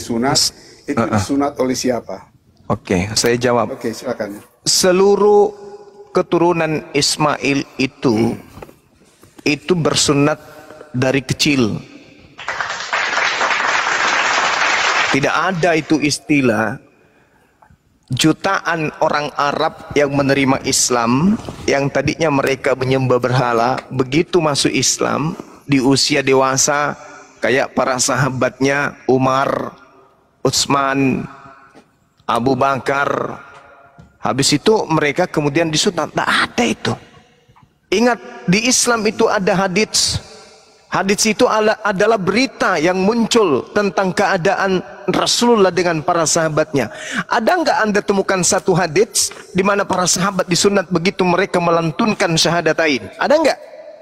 disunat, itu disunat oleh siapa? Oke, saya jawab. Oke, silakan. Seluruh keturunan Ismail itu bersunat dari kecil. Tidak ada itu istilah jutaan orang Arab yang menerima Islam, yang tadinya mereka menyembah berhala, begitu masuk Islam di usia dewasa kayak para sahabatnya Umar, Utsman, Abu Bakar. Habis itu mereka kemudian disunat. Tidak ada itu. Ingat, di Islam itu ada hadits. Hadits itu adalah berita yang muncul tentang keadaan Rasulullah dengan para sahabatnya. Ada nggak Anda temukan satu hadits di mana para sahabat disunat begitu mereka melantunkan syahadatain? Ada nggak?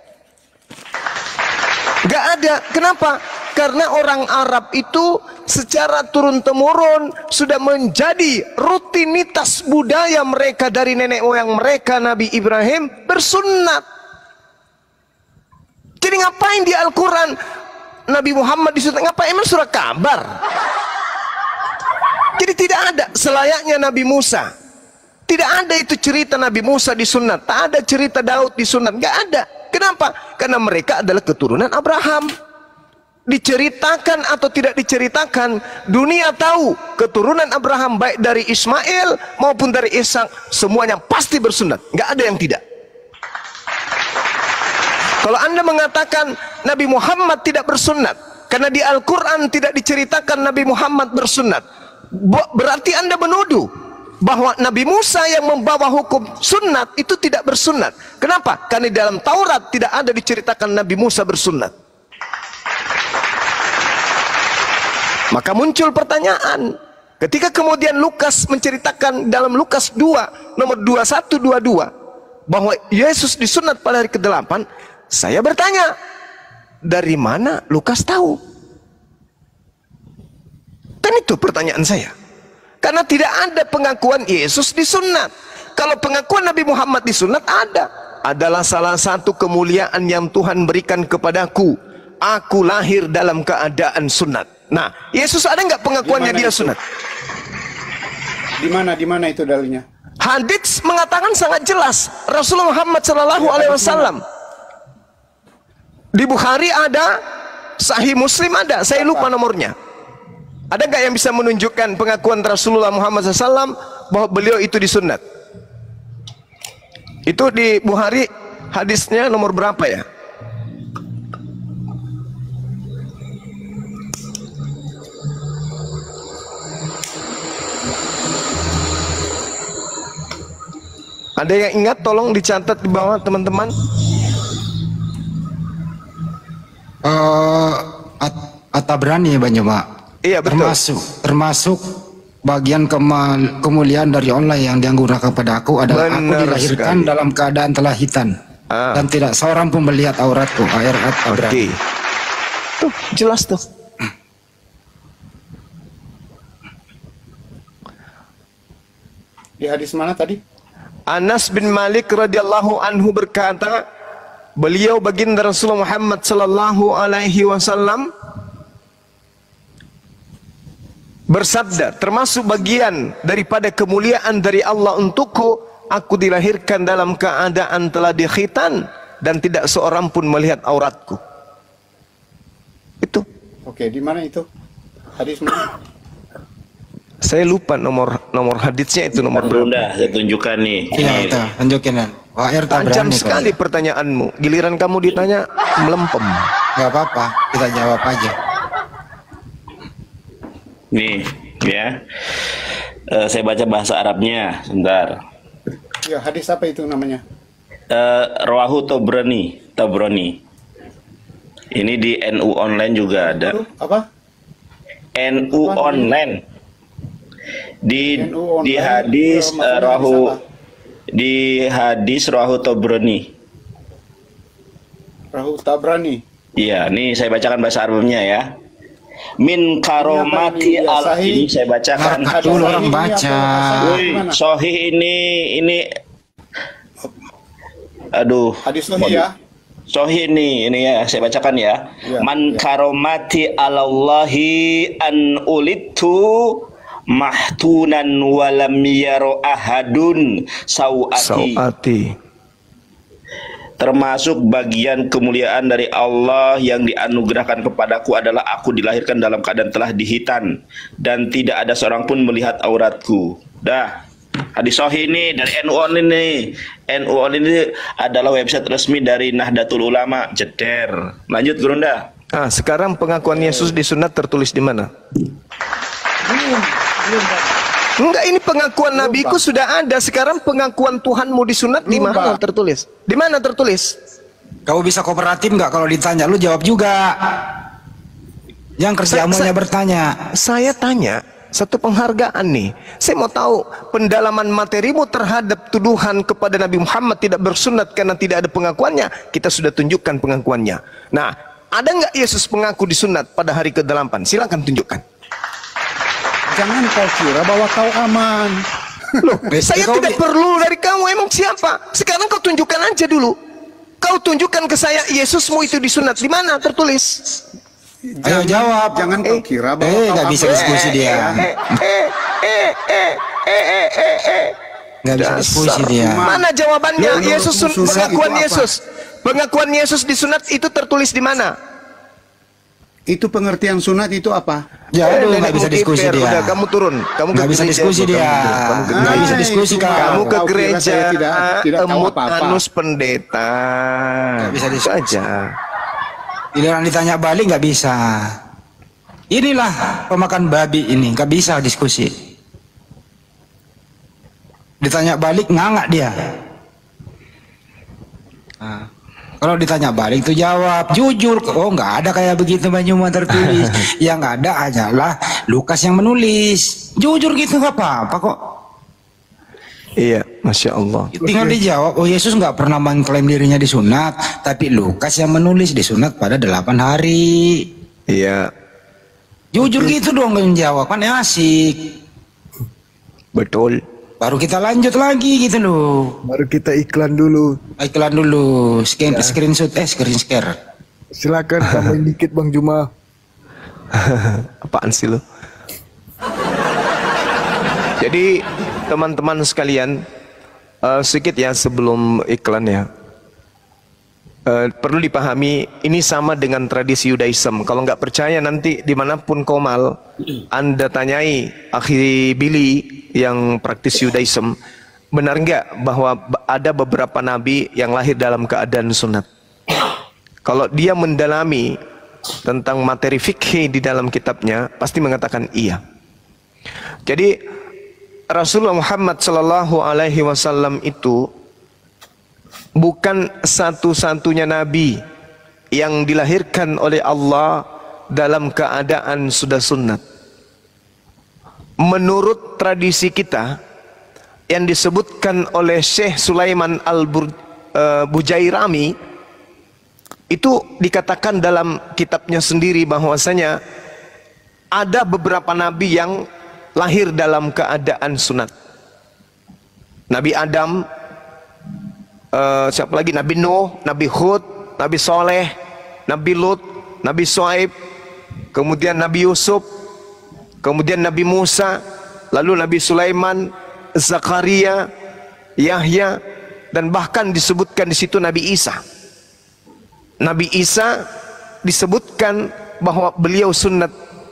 Nggak ada. Kenapa? Karena orang Arab itu secara turun-temurun sudah menjadi rutinitas budaya mereka dari nenek moyang mereka, Nabi Ibrahim bersunat. Jadi ngapain di Al-Quran Nabi Muhammad disunat? Ngapain? Emang surah kabar? Jadi tidak ada. Selayaknya Nabi Musa, tidak ada itu cerita Nabi Musa disunat. Tak ada cerita Daud disunat. Nggak ada. Kenapa? Karena mereka adalah keturunan Abraham. Diceritakan atau tidak diceritakan, dunia tahu keturunan Abraham baik dari Ismail maupun dari Ishak, semuanya pasti bersunat. Nggak ada yang tidak. Kalau Anda mengatakan Nabi Muhammad tidak bersunat karena di Al-Quran tidak diceritakan Nabi Muhammad bersunat, berarti Anda menuduh bahwa Nabi Musa yang membawa hukum sunat itu tidak bersunat. Kenapa? Karena di dalam Taurat tidak ada diceritakan Nabi Musa bersunat. Maka muncul pertanyaan, ketika kemudian Lukas menceritakan dalam Lukas 2 nomor 2122 bahwa Yesus disunat pada hari ke-8, saya bertanya, dari mana Lukas tahu? Dan itu pertanyaan saya. Karena tidak ada pengakuan Yesus disunat. Kalau pengakuan Nabi Muhammad disunat ada. Adalah salah satu kemuliaan yang Tuhan berikan kepadaku. Aku lahir dalam keadaan sunat. Nah, Yesus ada nggak pengakuannya dia sunat? Di mana itu dalilnya? Hadits mengatakan sangat jelas. Rasulullah Muhammad SAW. Di Bukhari ada, Sahih Muslim ada, saya lupa nomornya. Ada nggak yang bisa menunjukkan pengakuan Rasulullah Muhammad SAW bahwa beliau itu disunat? Itu di Bukhari hadisnya nomor berapa ya? Ada yang ingat? Tolong dicatat di bawah teman-teman. At-Tabrani banyak Pak. Iya betul. Termasuk bagian kemuliaan dari Allah yang dianggurkan kepada aku adalah aku dilahirkan dalam keadaan telah hitam dan tidak seorang pun melihat auratku. Ayat At-Tabrani. Tuh jelas tuh. Di hadis mana tadi? Anas bin Malik radhiyallahu anhu berkata, beliau baginda Rasulullah Muhammad sallallahu alaihi wasallam bersabda, termasuk bagian daripada kemuliaan dari Allah untukku, aku dilahirkan dalam keadaan telah dikhitan dan tidak seorang pun melihat auratku. Itu. Oke, di mana itu? Hadis mana? Saya lupa nomor haditsnya itu nomor berapa. Saya tunjukkan nih. Iya, itu tunjukin kan. Tajam sekali pertanyaanmu. Giliran kamu ditanya melempem. Gak apa-apa, kita jawab aja. Nih, ya. Saya baca bahasa Arabnya, sebentar. Ya, hadis apa itu namanya? Rawahu Tabrani. Ini di NU online juga ada. Apa? NU online. Di hadis Rawahu Tabrani. Rawahu Tabrani. Iya, nih saya bacakan bahasa Arabnya ya. Min karomati al, ini saya bacakan. Dulu orang baca. Sohih ini aduh. Hadis sahih ya. Sohi ini ya saya bacakan ya. Man karomati alallahi an ulitu mahtunan walam yaro ahadun sawati. Termasuk bagian kemuliaan dari Allah yang dianugerahkan kepadaku adalah aku dilahirkan dalam keadaan telah dihitan dan tidak ada seorang pun melihat auratku. Dah. Hadis sahih ini dari NU Online nih. NU Online ini adalah website resmi dari Nahdlatul Ulama. Jeder. Lanjut Gurunda. Sekarang pengakuan Yesus disunat tertulis di mana? Enggak, ini pengakuan nabiku sudah ada. Sekarang pengakuan Tuhanmu disunat di mana tertulis? Di mana tertulis? Kau bisa kooperatif nggak kalau ditanya? Lu jawab juga. Yang kerjamu hanya bertanya. Saya tanya satu penghargaan nih. Saya mau tahu pendalaman materimu terhadap tuduhan kepada Nabi Muhammad tidak bersunat karena tidak ada pengakuannya. Kita sudah tunjukkan pengakuannya. Nah, ada nggak Yesus mengaku disunat pada hari ke-8? Silakan tunjukkan. Jangan kau kira bahwa kau aman. Loh, saya tidak perlu dari kamu. Emang siapa? Sekarang kau tunjukkan aja dulu. Kau tunjukkan ke saya Yesusmu itu disunat. Di mana tertulis? Ayo jawab. Jangan kau kira bahwa kau nggak bisa diskusi dia. Nggak bisa diskusi dia. Mana jawabannya? Yesus pengakuan Yesus. Pengakuan Yesus disunat itu tertulis di mana? Itu pengertian sunat itu apa? Ya, nggak bisa diskusi dia. Udah, kamu turun. Kamu nggak bisa diskusi dia. Nggak bisa diskusi kamu ke gereja. Tidak tahu apa-apa. Anus pendeta. Nggak bisa diskusi aja. Giliran ditanya balik nggak bisa. Inilah pemakan babi ini, nggak bisa diskusi. Ditanya balik ngangak dia. Kalau ditanya balik itu jawab jujur. Oh, nggak ada kayak begitu Banyuma tertulis. Yang ada hanyalah Lukas yang menulis. Jujur gitu nggak apa-apa kok. Iya, Masya Allah. Tinggal dijawab. Oh, Yesus nggak pernah mengklaim dirinya disunat, tapi Lukas yang menulis disunat pada 8 hari. Iya. Jujur gitu dong menjawab, kan asik. Betul. Baru kita lanjut lagi gitu loh. Baru kita iklan dulu. Iklan dulu. Screenshot, screen share. Silakan tambahin dikit Bang Juma. Apaan sih lo? Jadi teman-teman sekalian, sedikit ya sebelum iklan ya. Perlu dipahami ini sama dengan tradisi Yudaism. Kalau nggak percaya nanti dimanapun komal, Anda tanyai Akhi Billy yang praktis Yudaism, benar nggak bahwa ada beberapa nabi yang lahir dalam keadaan sunat? Kalau dia mendalami tentang materi fikih di dalam kitabnya, pasti mengatakan iya. Jadi Rasulullah Muhammad Sallallahu Alaihi Wasallam itu bukan satu-satunya nabi yang dilahirkan oleh Allah dalam keadaan sudah sunat. Menurut tradisi kita yang disebutkan oleh Syekh Sulaiman Al-Bujairami, itu dikatakan dalam kitabnya sendiri bahwasanya ada beberapa nabi yang lahir dalam keadaan sunat. Nabi Adam, siapa lagi? Nabi Nuh, Nabi Hud, Nabi Soleh, Nabi Lut, Nabi Shu'aib, kemudian Nabi Yusuf, kemudian Nabi Musa, lalu Nabi Sulaiman, Zakaria, Yahya, dan bahkan disebutkan di situ Nabi Isa. Nabi Isa disebutkan bahwa beliau sunat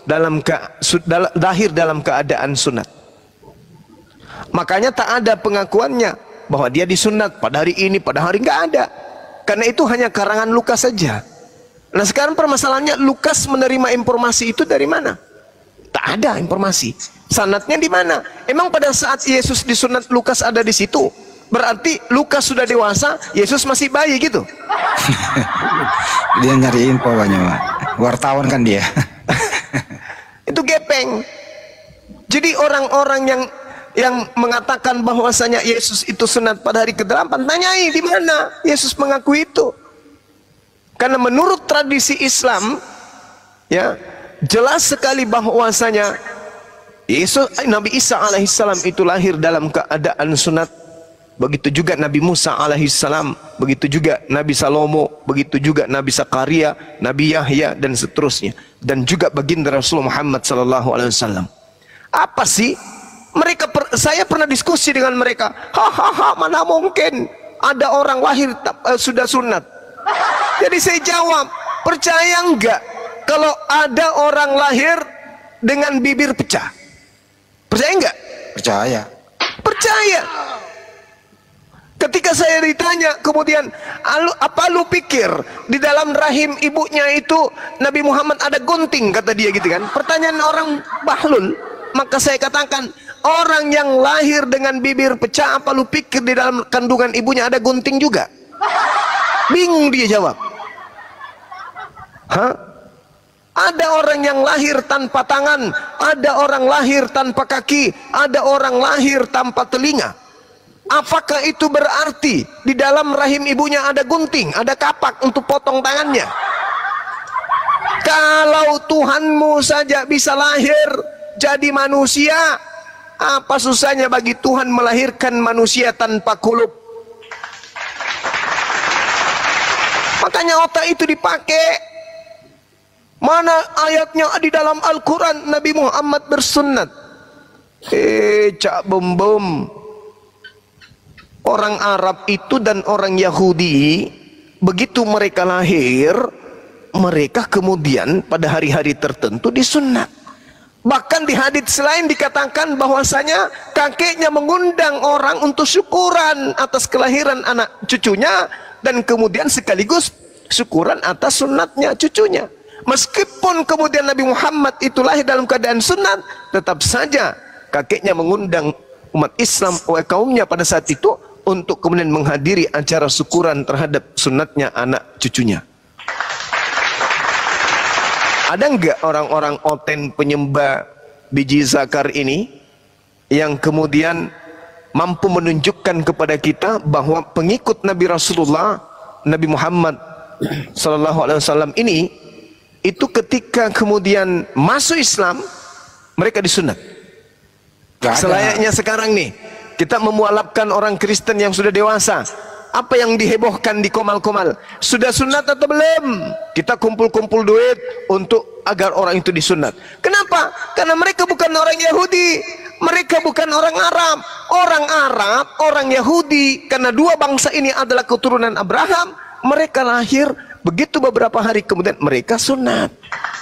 lahir dalam keadaan sunat. Makanya tak ada pengakuannya bahwa dia disunat pada hari ini, pada hari nggak ada. Karena itu hanya karangan Lukas saja. Nah sekarang permasalahannya, Lukas menerima informasi itu dari mana? Tak ada informasi. Sanadnya di mana? Emang pada saat Yesus disunat Lukas ada di situ? Berarti Lukas sudah dewasa, Yesus masih bayi gitu? Dia nyari info banyak, wartawan kan dia. Itu gepeng. Jadi orang-orang yang mengatakan bahwasanya Yesus itu sunat pada hari ke-8, tanyai di mana Yesus mengaku itu. Karena menurut tradisi Islam, ya jelas sekali bahwasanya Nabi Isa alaihissalam itu lahir dalam keadaan sunat begitu juga Nabi Musa alaihissalam, begitu juga Nabi Salomo, begitu juga Nabi Zakaria, Nabi Yahya dan seterusnya, dan juga baginda Rasulullah Muhammad sallallahu alaihi wasallam. Apa sih? Saya pernah diskusi dengan mereka. Hahaha, mana mungkin ada orang lahir sudah sunat. Jadi saya jawab, percaya enggak kalau ada orang lahir dengan bibir pecah? Percaya enggak? Percaya. Percaya. Ketika saya ditanya kemudian, apa lu pikir di dalam rahim ibunya itu Nabi Muhammad ada gunting, kata dia gitu kan. Pertanyaan orang bahlul. Maka saya katakan, orang yang lahir dengan bibir pecah, apa lu pikir di dalam kandungan ibunya ada gunting juga? Bingung dia jawab. Hah? Ada orang yang lahir tanpa tangan, ada orang lahir tanpa kaki, ada orang lahir tanpa telinga. Apakah itu berarti di dalam rahim ibunya ada gunting, ada kapak untuk potong tangannya? Kalau Tuhanmu saja bisa lahir jadi manusia, apa susahnya bagi Tuhan melahirkan manusia tanpa kulub? Makanya otak itu dipakai. Mana ayatnya di dalam Al-Quran Nabi Muhammad bersunnat? Cak bom. Orang Arab itu dan orang Yahudi, begitu mereka lahir, mereka kemudian pada hari-hari tertentu disunat. Bahkan di hadits lain dikatakan bahwasanya kakeknya mengundang orang untuk syukuran atas kelahiran anak cucunya, dan kemudian sekaligus syukuran atas sunatnya cucunya. Meskipun kemudian Nabi Muhammad itu lahir dalam keadaan sunat, tetap saja kakeknya mengundang umat Islam kaumnya pada saat itu untuk kemudian menghadiri acara syukuran terhadap sunatnya anak cucunya. Ada enggak orang-orang oten penyembah biji zakar ini yang kemudian mampu menunjukkan kepada kita bahwa pengikut Nabi Rasulullah Nabi Muhammad sallallahu alaihi wasallam ini itu ketika kemudian masuk Islam mereka disunat? Selayaknya sekarang nih kita memualafkan orang Kristen yang sudah dewasa. Apa yang dihebohkan di komal-komal? Sudah sunat atau belum? Kita kumpul-kumpul duit untuk agar orang itu disunat. Kenapa? Karena mereka bukan orang Yahudi, mereka bukan orang Arab. Orang Arab, orang Yahudi, karena dua bangsa ini adalah keturunan Abraham, mereka lahir begitu beberapa hari kemudian mereka sunat.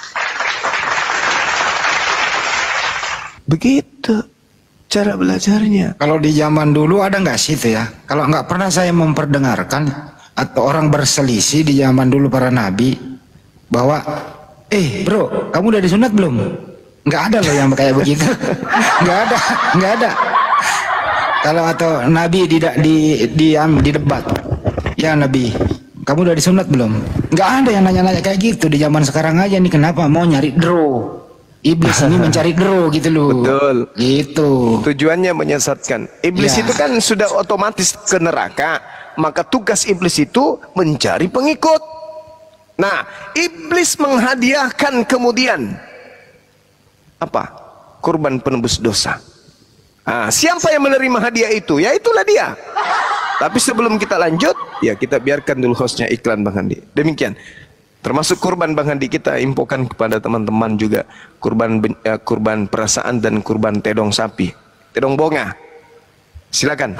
Begitu cara belajarnya. Kalau di zaman dulu ada nggak sih itu ya? Kalau nggak pernah saya memperdengarkan atau orang berselisih di zaman dulu para nabi bahwa, bro, kamu udah disunat belum? Nggak ada loh yang kayak begitu. nggak ada. Kalau atau nabi di debat, ya nabi, kamu udah disunat belum? Nggak ada yang nanya-nanya kayak gitu di zaman sekarang aja nih. Kenapa? Mau nyari draw. Iblis ini mencari draw gitu loh. Betul. Gitu. Tujuannya menyesatkan. Iblis itu kan sudah otomatis ke neraka. Maka tugas iblis itu mencari pengikut. Nah, iblis menghadiahkan kemudian apa? Kurban penebus dosa. Nah, siapa yang menerima hadiah itu? Ya itulah dia. Tapi sebelum kita lanjut, ya kita biarkan dulu hostnya iklan Bang Handi. Demikian. Termasuk kurban Bang Handi kita infokan kepada teman-teman juga kurban perasaan dan kurban tedong sapi, tedong bonga. Silakan.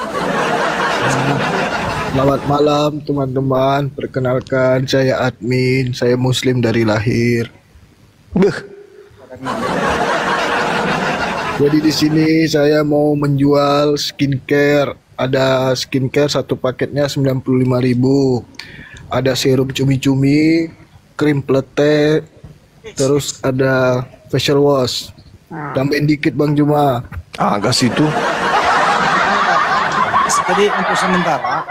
Selamat malam teman-teman. Perkenalkan saya admin, saya muslim dari lahir. Jadi di sini saya mau menjual skincare. Ada skincare satu paketnya 95.000. Ada serum cumi-cumi, krim plete, terus ada facial wash. Tambahin dikit Bang Juma. Agak situ. Jadi untuk sementara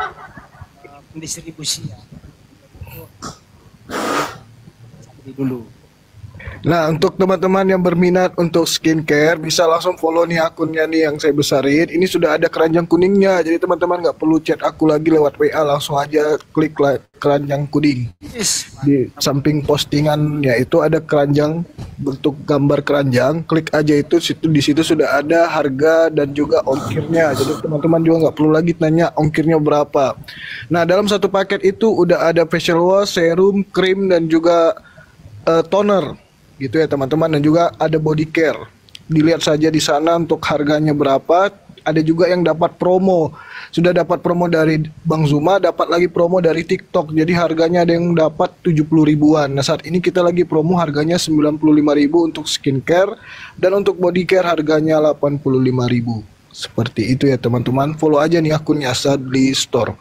pendistribusinya dulu. Nah, untuk teman-teman yang berminat untuk skincare bisa langsung follow nih akunnya nih yang saya besarin. Ini sudah ada keranjang kuningnya. Jadi teman-teman nggak perlu chat aku lagi lewat WA, langsung aja klik keranjang kuning. Di samping postingannya itu ada keranjang bentuk gambar keranjang. Klik aja itu, di situ sudah ada harga dan juga ongkirnya. Jadi teman-teman juga nggak perlu lagi tanya ongkirnya berapa. Nah, dalam satu paket itu udah ada facial wash, serum, krim dan juga toner. Gitu ya teman-teman, dan juga ada body care. Dilihat saja di sana untuk harganya berapa. Ada juga yang dapat promo. Sudah dapat promo dari Bang Zuma, dapat lagi promo dari TikTok. Jadi harganya ada yang dapat 70 ribuan. Nah, saat ini kita lagi promo harganya 95.000 untuk skincare, dan untuk body care harganya 85.000. Seperti itu ya teman-teman. Follow aja nih akunnya Sadli Store.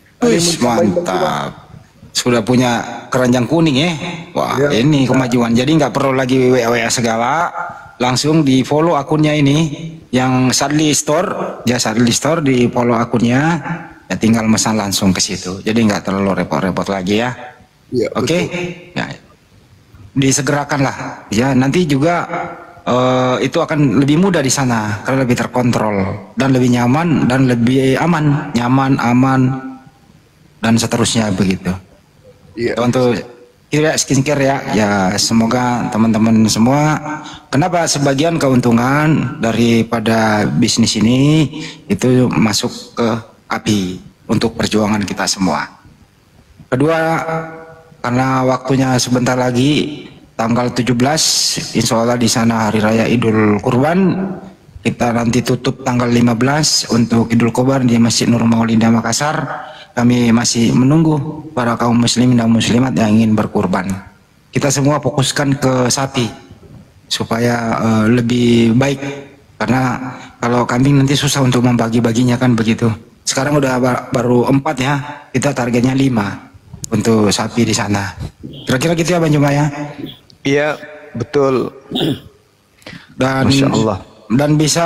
Mantap. Sudah punya keranjang kuning ya. Wah, ya, ini kemajuan. Jadi nggak perlu lagi WA segala, langsung di follow akunnya ini yang Sadli Store. Ya, Sadli Store, di follow akunnya, ya tinggal pesan langsung ke situ. Jadi nggak terlalu repot-repot lagi ya. Ya, oke. Ya, disegerakan lah. Ya, nanti juga itu akan lebih mudah di sana karena lebih terkontrol dan lebih nyaman dan lebih aman, aman dan seterusnya begitu. Untuk skincare ya semoga teman-teman semua, kenapa sebagian keuntungan daripada bisnis ini itu masuk ke API untuk perjuangan kita semua. Kedua, karena waktunya sebentar lagi tanggal 17 insya Allah di sana hari raya Idul Kurban, kita nanti tutup tanggal 15 untuk Idul Kurban di Masjid Nur Maulidah Makassar. Kami masih menunggu para kaum muslimin dan muslimat yang ingin berkurban. Kita semua fokuskan ke sapi supaya lebih baik, karena kalau kambing nanti susah untuk membagi-baginya kan begitu. Sekarang udah baru 4 ya, kita targetnya 5 untuk sapi di sana. Kira-kira gitu ya Bang Juma ya? Iya, betul. Dan Masya Allah. Dan bisa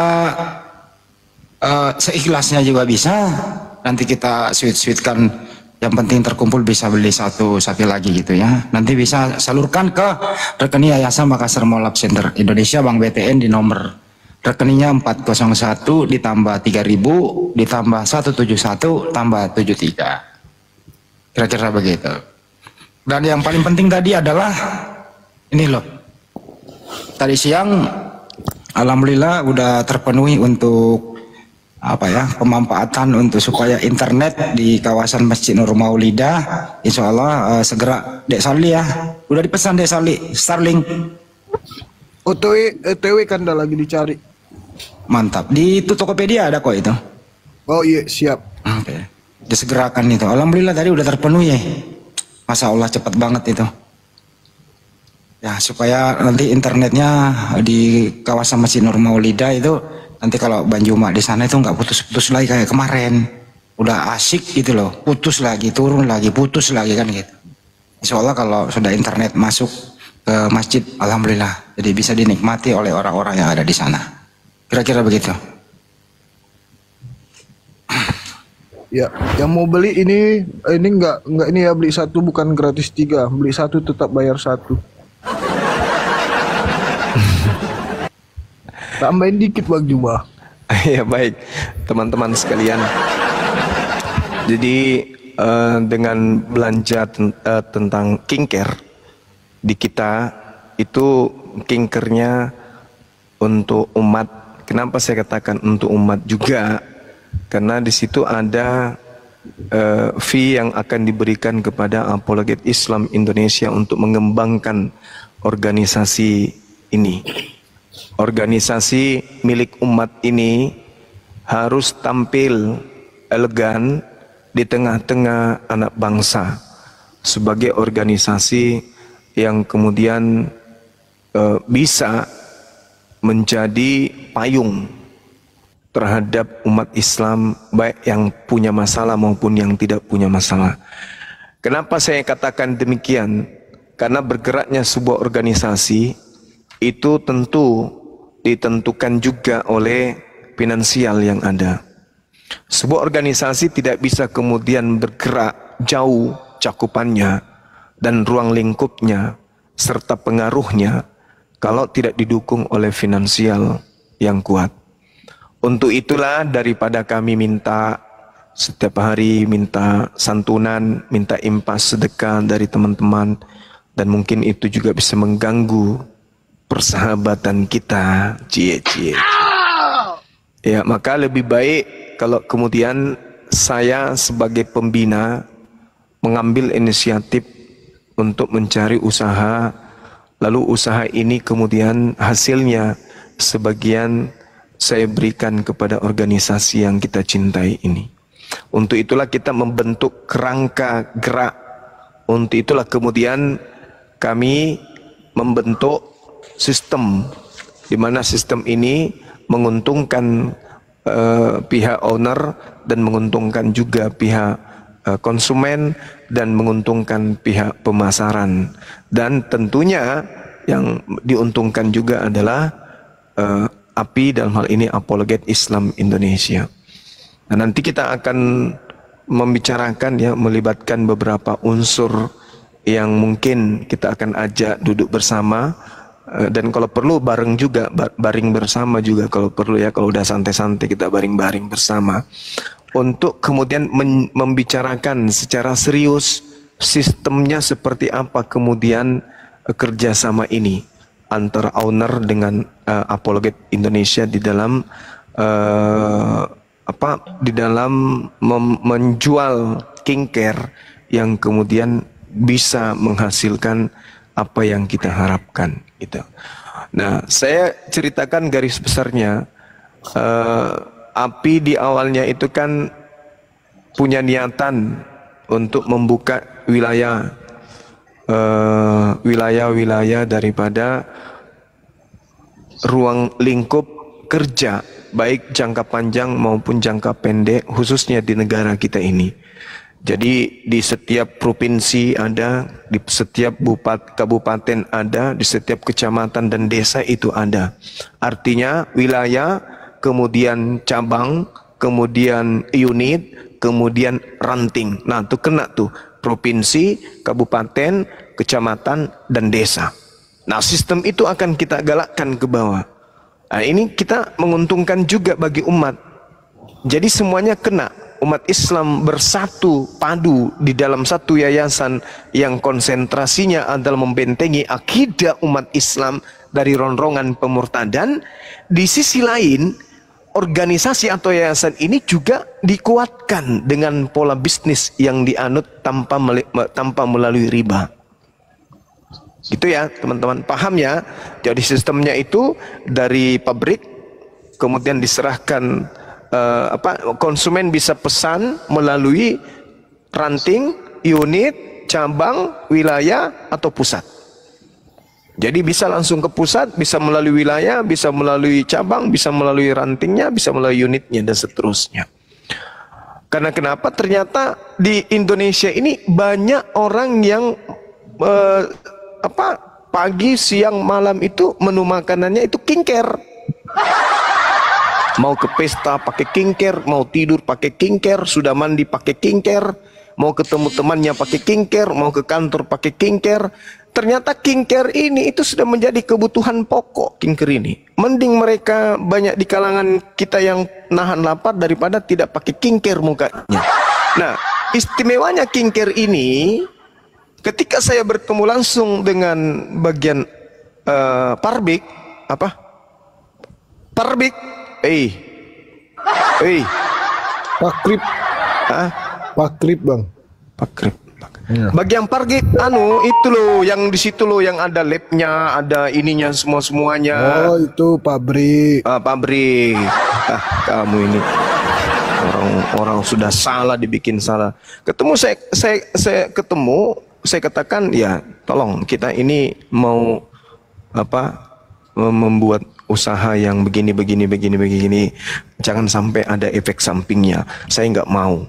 seikhlasnya juga bisa. Nanti kita sweet-sweetkan, yang penting terkumpul bisa beli 1 sapi lagi gitu ya. Nanti bisa salurkan ke rekening Yayasan Makassar Mall Lab Center Indonesia Bank BTN di nomor rekeningnya 401 ditambah 3000 ditambah 171 tambah 73. Kira-kira begitu. Dan yang paling penting tadi adalah ini loh. Tadi siang alhamdulillah udah terpenuhi untuk pemanfaatan untuk supaya internet di kawasan Masjid Nur Maulidah. Insya Allah segera Dek Sali ya. Udah dipesan Dek Sali Starlink. OTW kan udah lagi dicari. Mantap. Di Tokopedia ada kok itu. Oh iya, siap. Oke. Disegerakan itu. Alhamdulillah tadi udah terpenuhi ya. Masya Allah cepat banget itu. Ya supaya nanti internetnya di kawasan Masjid Nur Maulidah itu, nanti kalau Bang Juma di sana itu nggak putus-putus lagi kayak kemarin. Udah asik gitu loh, putus lagi, turun lagi, putus lagi kan gitu. Insya Allah kalau sudah internet masuk ke masjid, alhamdulillah, jadi bisa dinikmati oleh orang-orang yang ada di sana. Kira-kira begitu. Ya, yang mau beli ini nggak ini ya, beli 1 bukan gratis 3, beli 1 tetap bayar 1. Tambahin dikit Bang Juma. Ya baik teman-teman sekalian. Jadi dengan belanja tentang skincare di kita itu, skincare-nya untuk umat. Kenapa saya katakan untuk umat juga? Karena di situ ada fee yang akan diberikan kepada Apologet Islam Indonesia untuk mengembangkan organisasi ini. Organisasi milik umat ini harus tampil elegan di tengah-tengah anak bangsa sebagai organisasi yang kemudian bisa menjadi payung terhadap umat Islam, baik yang punya masalah maupun yang tidak punya masalah. Kenapa saya katakan demikian? Karena bergeraknya sebuah organisasi itu tentu ditentukan juga oleh finansial yang ada. Sebuah organisasi tidak bisa kemudian bergerak jauh cakupannya dan ruang lingkupnya serta pengaruhnya kalau tidak didukung oleh finansial yang kuat. Untuk itulah daripada kami minta setiap hari, minta santunan, minta impas sedekah dari teman-teman, dan mungkin itu juga bisa mengganggu persahabatan kita. Cie. Ya, maka lebih baik kalau kemudian saya sebagai pembina mengambil inisiatif untuk mencari usaha, lalu usaha ini kemudian hasilnya sebagian saya berikan kepada organisasi yang kita cintai ini. Untuk itulah kita membentuk kerangka gerak. Untuk itulah kemudian kami membentuk sistem, di mana sistem ini menguntungkan pihak owner dan menguntungkan juga pihak konsumen dan menguntungkan pihak pemasaran. Dan tentunya yang diuntungkan juga adalah API, dalam hal ini Apologet Islam Indonesia. Nah, nanti kita akan membicarakan ya, melibatkan beberapa unsur yang mungkin kita akan ajak duduk bersama, dan kalau perlu bareng juga, baring bersama juga kalau perlu ya, kalau udah santai-santai kita baring-baring bersama untuk kemudian membicarakan secara serius sistemnya seperti apa kemudian kerjasama ini antara owner dengan Apologet Indonesia di dalam menjual skincare yang kemudian bisa menghasilkan apa yang kita harapkan gitu. Nah, saya ceritakan garis besarnya. API di awalnya itu kan punya niatan untuk membuka wilayah-wilayah daripada ruang lingkup kerja, baik jangka panjang maupun jangka pendek, khususnya di negara kita ini. Jadi di setiap provinsi ada, di setiap kabupaten ada, di setiap kecamatan dan desa itu ada. Artinya wilayah, kemudian cabang, kemudian unit, kemudian ranting. Nah, itu kena tuh provinsi, kabupaten, kecamatan, dan desa. Nah, sistem itu akan kita galakkan ke bawah. Nah, ini kita menguntungkan juga bagi umat. Jadi semuanya kena. Umat Islam bersatu padu di dalam satu yayasan yang konsentrasinya adalah membentengi akidah umat Islam dari ronrongan pemurtadan. Di sisi lain, organisasi atau yayasan ini juga dikuatkan dengan pola bisnis yang dianut tanpa melalui riba. Gitu ya teman-teman, paham ya? Jadi sistemnya itu dari pabrik kemudian diserahkan, konsumen bisa pesan melalui ranting, unit, cabang, wilayah atau pusat. Jadi bisa langsung ke pusat, bisa melalui wilayah, bisa melalui cabang, bisa melalui rantingnya, bisa melalui unitnya dan seterusnya. Karena kenapa? Ternyata di Indonesia ini banyak orang yang pagi, siang, malam itu menu makanannya itu skincare. Mau ke pesta pakai skincare, mau tidur pakai skincare, sudah mandi pakai skincare, mau ketemu temannya pakai skincare, mau ke kantor pakai skincare. Ternyata skincare ini itu sudah menjadi kebutuhan pokok. Skincare ini mending mereka banyak di kalangan kita yang nahan lapar daripada tidak pakai skincare mukanya. Nah, istimewanya skincare ini, ketika saya bertemu langsung dengan bagian Parbik, Parbik, Pakrip. Pakrip bang. Pakrip. Ya. Bagian Parbik, itu loh, yang di situ loh, yang ada labnya, ada ininya semuanya. Oh, itu pabrik. Pabrik. Kamu ini orang sudah salah dibikin salah. Ketemu saya ketemu. Saya katakan ya, tolong kita ini mau membuat usaha yang begini, jangan sampai ada efek sampingnya. Saya nggak mau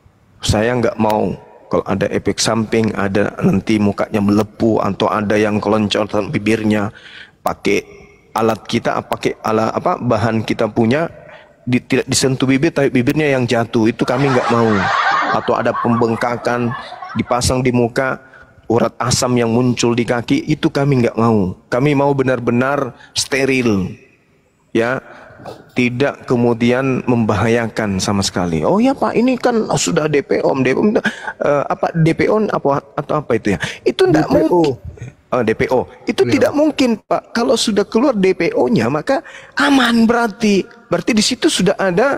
kalau ada efek samping, ada nanti mukanya melepuh atau ada yang keloncotan bibirnya. Pakai alat kita, pakai bahan kita punya, tidak disentuh bibir tapi bibirnya yang jatuh, itu kami nggak mau. Atau ada pembengkakan dipasang di muka, urat asam yang muncul di kaki, itu kami nggak mau. Kami mau benar-benar steril, ya, tidak kemudian membahayakan sama sekali. Oh ya Pak, ini kan sudah DPO, DPO apa atau apa itu ya? Itu tidak mungkin. DPO itu tidak mungkin Pak. Kalau sudah keluar DPO-nya maka aman, berarti di situ sudah ada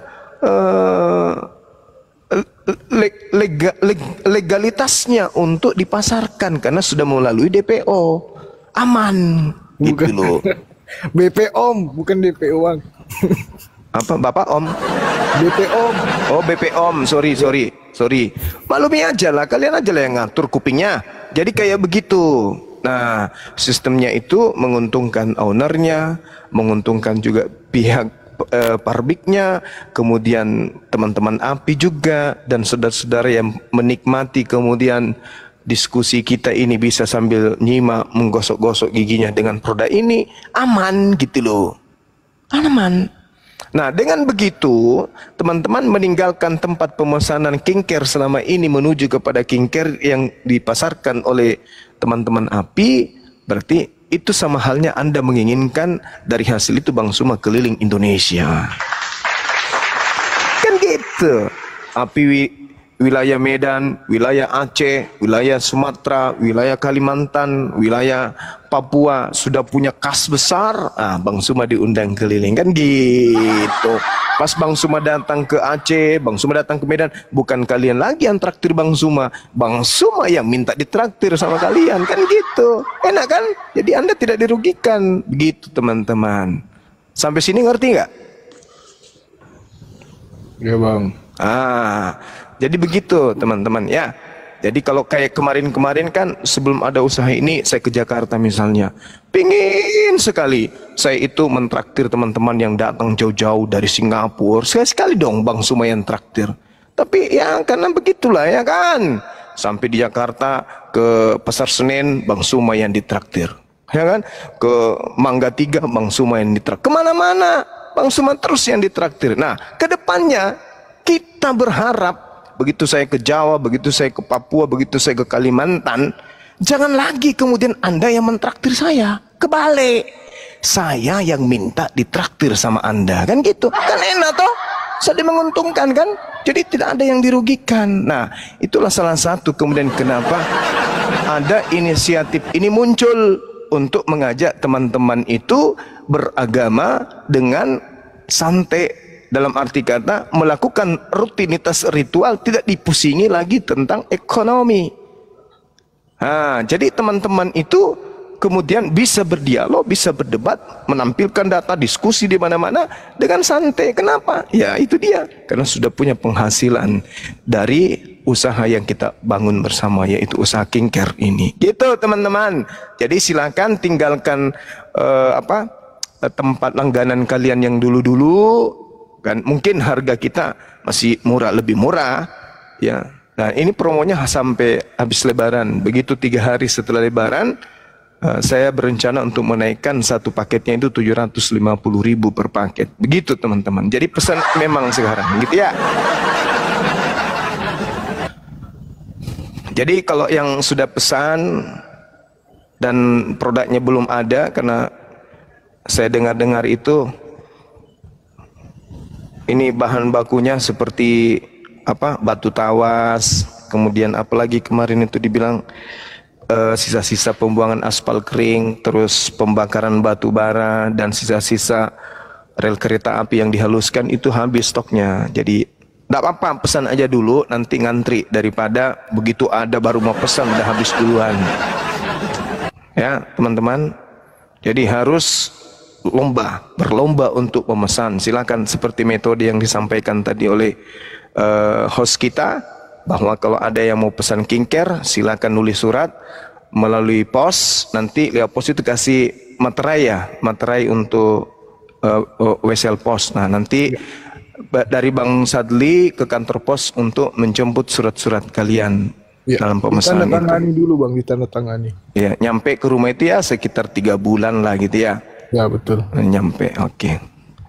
legalitasnya untuk dipasarkan karena sudah melalui DPO, aman. Gitu loh. BP Om, bukan DPO Bang. Apa Bapak Om? BP Om. Oh BP Om, sorry. Maklumi aja lah, kalian aja lah yang ngatur kupingnya. Jadi kayak begitu. Nah, sistemnya itu menguntungkan ownernya, menguntungkan juga pihak parbiknya, kemudian teman-teman API juga, dan saudara-saudara yang menikmati kemudian diskusi kita ini bisa sambil nyimak, menggosok-gosok giginya dengan produk ini, aman gitu loh. Aman. Nah, dengan begitu, teman-teman meninggalkan tempat pemesanan skincare selama ini menuju kepada skincare yang dipasarkan oleh teman-teman API, berarti itu sama halnya Anda menginginkan dari hasil itu Bang Suma keliling Indonesia. Kan gitu. API wilayah Medan, wilayah Aceh, wilayah Sumatera, wilayah Kalimantan, wilayah Papua sudah punya kas besar. Bang Suma diundang keliling, kan gitu. Pas Bang Suma datang ke Aceh, Bang Suma datang ke Medan, bukan kalian lagi yang traktir Bang Suma yang minta ditraktir sama kalian, kan gitu. Enak kan? Jadi Anda tidak dirugikan. Begitu teman-teman. Sampai sini ngerti nggak? Ya Bang. Jadi begitu teman-teman ya. Jadi kalau kayak kemarin-kemarin kan sebelum ada usaha ini saya ke Jakarta misalnya, pingin sekali saya itu mentraktir teman-teman yang datang jauh-jauh dari Singapura. Sekali-sekali dong Bang Suma yang traktir. Tapi ya karena begitulah ya kan. Sampai di Jakarta ke Pasar Senen Bang Suma yang ditraktir, ya kan. Ke Mangga 3 Bang Suma yang ditraktir. Kemana-mana Bang Suma terus yang ditraktir. Nah kedepannya kita berharap begitu saya ke Jawa, begitu saya ke Papua, begitu saya ke Kalimantan, jangan lagi kemudian Anda yang mentraktir saya. Kebalik, saya yang minta ditraktir sama Anda, kan gitu. Kan enak toh, saling menguntungkan kan. Jadi tidak ada yang dirugikan. Nah, itulah salah satu kemudian kenapa ada inisiatif ini muncul untuk mengajak teman-teman itu beragama dengan santai. Dalam arti kata melakukan rutinitas ritual, tidak dipusingi lagi tentang ekonomi. Jadi teman-teman itu kemudian bisa berdialog, bisa berdebat, menampilkan data, diskusi di mana-mana dengan santai. Kenapa? Ya itu dia, karena sudah punya penghasilan dari usaha yang kita bangun bersama, yaitu usaha skincare ini. Gitu teman-teman. Jadi silakan tinggalkan tempat langganan kalian yang dulu-dulu. Kan mungkin harga kita masih murah, lebih murah ya. Nah ini promonya sampai habis Lebaran. Begitu 3 hari setelah Lebaran, saya berencana untuk menaikkan satu paketnya itu 750.000 per paket. Begitu teman-teman. Jadi pesan memang sekarang gitu ya. Jadi kalau yang sudah pesan dan produknya belum ada, karena saya dengar-dengar itu ini bahan bakunya seperti batu tawas, kemudian apalagi kemarin itu dibilang sisa-sisa pembuangan aspal kering, terus pembakaran batu bara dan sisa-sisa rel kereta api yang dihaluskan itu habis stoknya. Jadi tidak apa-apa, pesan aja dulu, nanti ngantri daripada begitu ada baru mau pesan udah habis duluan. Ya teman-teman, jadi harus berlomba untuk memesan. Silakan seperti metode yang disampaikan tadi oleh host kita, bahwa kalau ada yang mau pesan skincare silakan nulis surat melalui pos. Nanti lewat pos itu kasih materai untuk wesel pos. Nah nanti dari Bang Sadli ke kantor pos untuk menjemput surat-surat kalian dalam pemesanan itu. Ditandatangani dulu Bang, ditandatangani. Ya, nyampe ke rumah itu ya sekitar 3 bulan lah gitu ya. Ya betul. Nyampe, oke.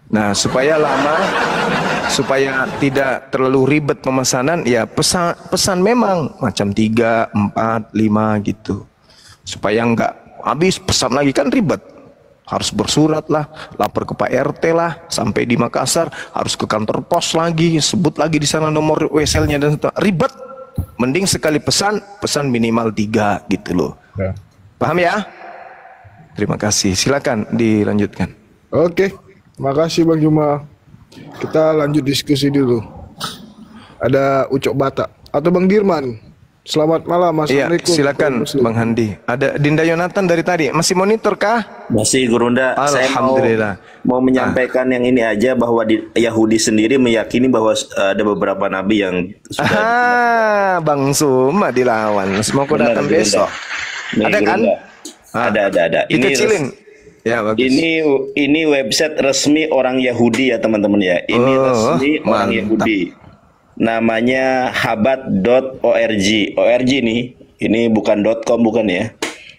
Nah, supaya lama, supaya tidak terlalu ribet pemesanan, ya pesan memang macam 3, 4, 5 gitu. Supaya enggak habis pesan lagi kan ribet. Harus bersurat lah, lapor ke Pak RT lah, sampai di Makassar harus ke kantor pos lagi, sebut lagi di sana nomor WSL-nya dan ribet. Mending sekali pesan minimal 3 gitu loh. Ya. Paham ya? Terima kasih. Silakan dilanjutkan. Oke, makasih Bang Juma. Kita lanjut diskusi dulu. Ada Ucok Batak atau Bang Dirman. Selamat malam, Iya, Assalamualaikum. silakan Bang Handi. Ada Dinda Yonatan dari tadi. Masih monitor kah? Masih Gurunda. Saya Alhamdulillah. mau menyampaikan yang ini aja, bahwa di Yahudi sendiri meyakini bahwa ada beberapa nabi yang sudah Bang Suma dilawan. Semoga Benar, datang Gurunda. besok. Nih, Ada kan? Gurunda. Ada. Dikecilin. Ya, bagus. Ini website resmi orang Yahudi ya teman-teman ya. Ini resmi orang mantap. Yahudi. Namanya habat.org. ORG nih. Ini bukan .com, bukan ya.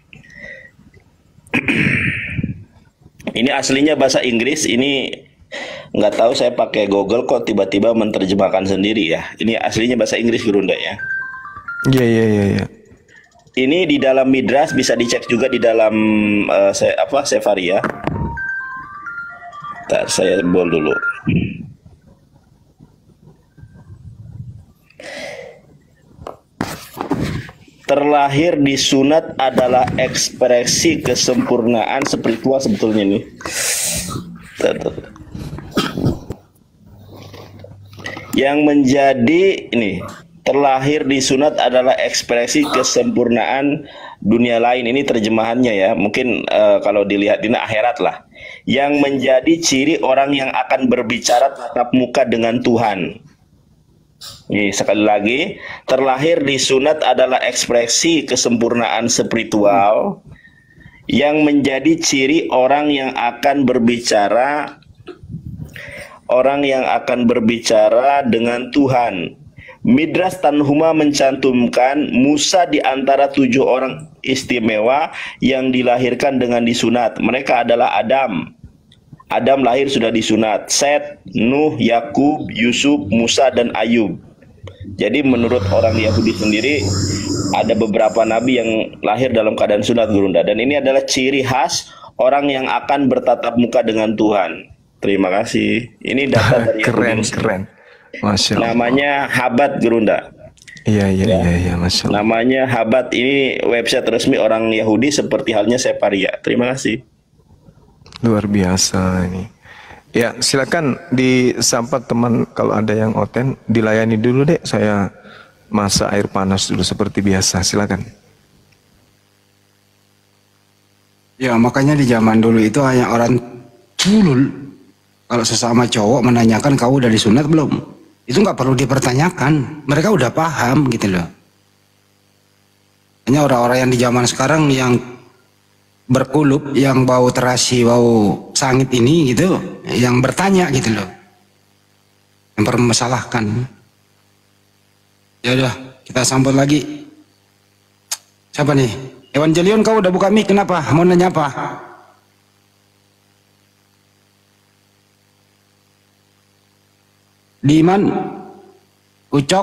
Ini aslinya bahasa Inggris. Ini nggak tahu, saya pakai Google kok tiba-tiba menerjemahkan sendiri ya. Ini aslinya bahasa Inggris Gurunda ya. Iya. Ini di dalam Midras, bisa dicek juga di dalam Sefaria. Ntar saya bol dulu. Terlahir di sunat adalah ekspresi kesempurnaan spiritual sebetulnya nih. Yang menjadi ini, terlahir di sunat adalah ekspresi kesempurnaan dunia lain. Ini terjemahannya ya. Mungkin kalau dilihat di akhirat lah. Yang menjadi ciri orang yang akan berbicara tatap muka dengan Tuhan. Nih, sekali lagi, terlahir di sunat adalah ekspresi kesempurnaan spiritual yang menjadi ciri orang yang akan berbicara dengan Tuhan. Midras Tanhuma mencantumkan Musa di antara 7 orang istimewa yang dilahirkan dengan disunat. Mereka adalah Adam. Adam lahir sudah disunat. Set, Nuh, Yakub, Yusuf, Musa, dan Ayub. Jadi menurut orang Yahudi sendiri ada beberapa nabi yang lahir dalam keadaan sunat Gurunda. Dan ini adalah ciri khas orang yang akan bertatap muka dengan Tuhan. Terima kasih. Ini data dari keren. Masya Allah. Namanya Habat Gurunda. Iya, Masya Allah. Namanya Habat, ini website resmi orang Yahudi seperti halnya Sefaria. Terima kasih. Luar biasa ini. Ya, silakan disapa teman, kalau ada yang oten dilayani dulu deh. Saya masak air panas dulu seperti biasa. Silakan. Ya, makanya di zaman dulu itu hanya orang culul. Kalau sesama cowok menanyakan kau udah disunat belum, itu nggak perlu dipertanyakan. Mereka udah paham gitu loh. Hanya orang-orang yang di zaman sekarang yang berkulup, yang bau terasi, bau sangit ini gitu, yang bertanya gitu loh, yang mempermasalahkan. Ya udah, kita sambut lagi. Siapa nih? Evangelion, kau udah buka mic, kenapa? Mau nanya apa? Diman, Ucok.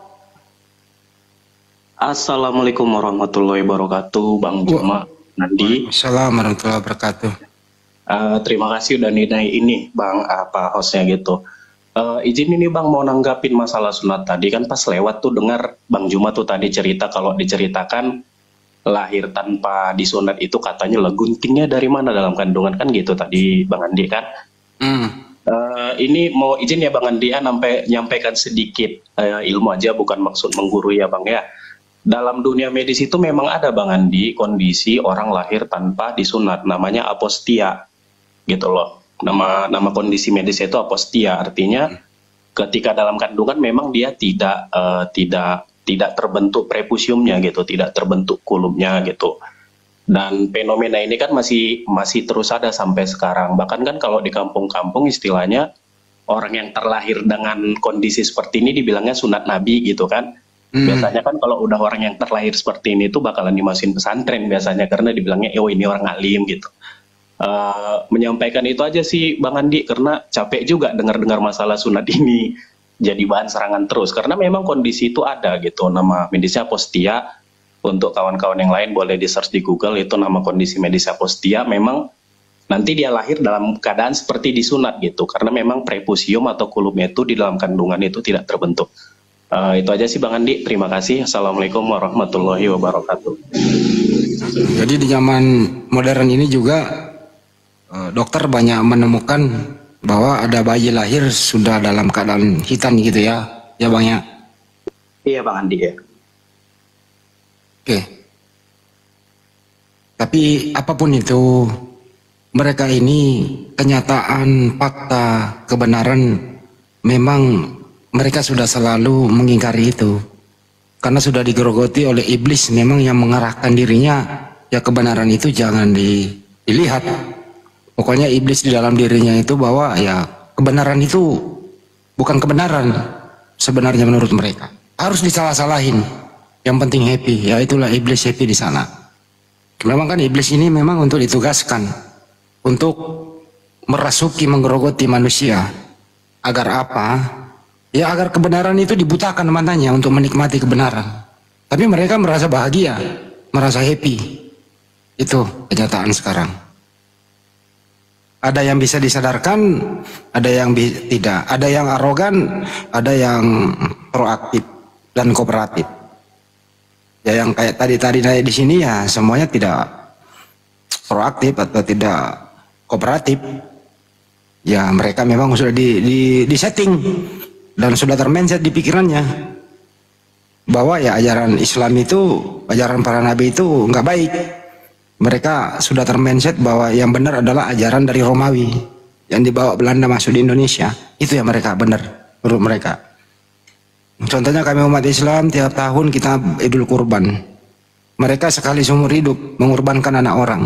Assalamualaikum warahmatullahi wabarakatuh, Bang Juma. Nandi. Assalamualaikum warahmatullahi wabarakatuh. Terima kasih udah nilai ini Bang, apa hostnya gitu. Izin ini Bang mau nanggapin masalah sunat tadi, kan pas lewat tuh dengar Bang Juma tuh tadi cerita, kalau diceritakan lahir tanpa disunat itu katanya lah guntingnya dari mana dalam kandungan, kan gitu tadi Bang Andi kan. Ini mau izin ya Bang Andi sampai nyampaikan sedikit ilmu aja, bukan maksud menggurui ya Bang ya. Dalam dunia medis itu memang ada Bang Andi kondisi orang lahir tanpa disunat, namanya apostia gitu loh. Nama kondisi medis itu apostia, artinya ketika dalam kandungan memang dia tidak terbentuk prepusiumnya gitu, tidak terbentuk kulumnya gitu. Dan fenomena ini kan masih terus ada sampai sekarang. Bahkan kan kalau di kampung-kampung istilahnya orang yang terlahir dengan kondisi seperti ini dibilangnya sunat nabi gitu kan. Biasanya kan kalau udah orang yang terlahir seperti ini tuh bakalan dimasukin pesantren biasanya, karena dibilangnya oh ini orang alim gitu. menyampaikan itu aja sih Bang Andi, karena capek juga dengar-dengar masalah sunat ini jadi bahan serangan terus, karena memang kondisi itu ada gitu, nama medisnya apostia. Untuk kawan-kawan yang lain boleh di search di Google, itu nama kondisi medis apostia. Memang nanti dia lahir dalam keadaan seperti disunat gitu, karena memang prepusium atau kulumnya itu di dalam kandungan itu tidak terbentuk. Itu aja sih Bang Andi, terima kasih. Assalamualaikum warahmatullahi wabarakatuh. Jadi di zaman modern ini juga dokter banyak menemukan bahwa ada bayi lahir sudah dalam keadaan hitam gitu ya Bang ya? Iya Bang Andi ya. Oke. Tapi apapun itu, mereka ini kenyataan, fakta, kebenaran, memang mereka sudah selalu mengingkari itu. Karena sudah digerogoti oleh iblis, memang yang mengarahkan dirinya, ya kebenaran itu jangan dilihat. Pokoknya iblis di dalam dirinya itu bahwa ya kebenaran itu bukan kebenaran sebenarnya menurut mereka. Harus disalah-salahin. Yang penting happy, ya itulah iblis happy di sana. Memang kan iblis ini memang untuk ditugaskan untuk merasuki, menggerogoti manusia. Agar apa? Ya agar kebenaran itu dibutakan matanya untuk menikmati kebenaran. Tapi mereka merasa bahagia, merasa happy. Itu kenyataan sekarang. Ada yang bisa disadarkan, ada yang tidak. Ada yang arogan, ada yang proaktif dan kooperatif. Ya yang kayak tadi naik di sini ya semuanya tidak proaktif atau tidak kooperatif. Ya mereka memang sudah di setting dan sudah termindset di pikirannya bahwa ya ajaran Islam itu, ajaran para nabi itu nggak baik. Mereka sudah termindset bahwa yang benar adalah ajaran dari Romawi yang dibawa Belanda masuk di Indonesia. Itu yang mereka benar menurut mereka. Contohnya kami umat Islam tiap tahun kita Idul Kurban. Mereka sekali seumur hidup mengorbankan anak orang.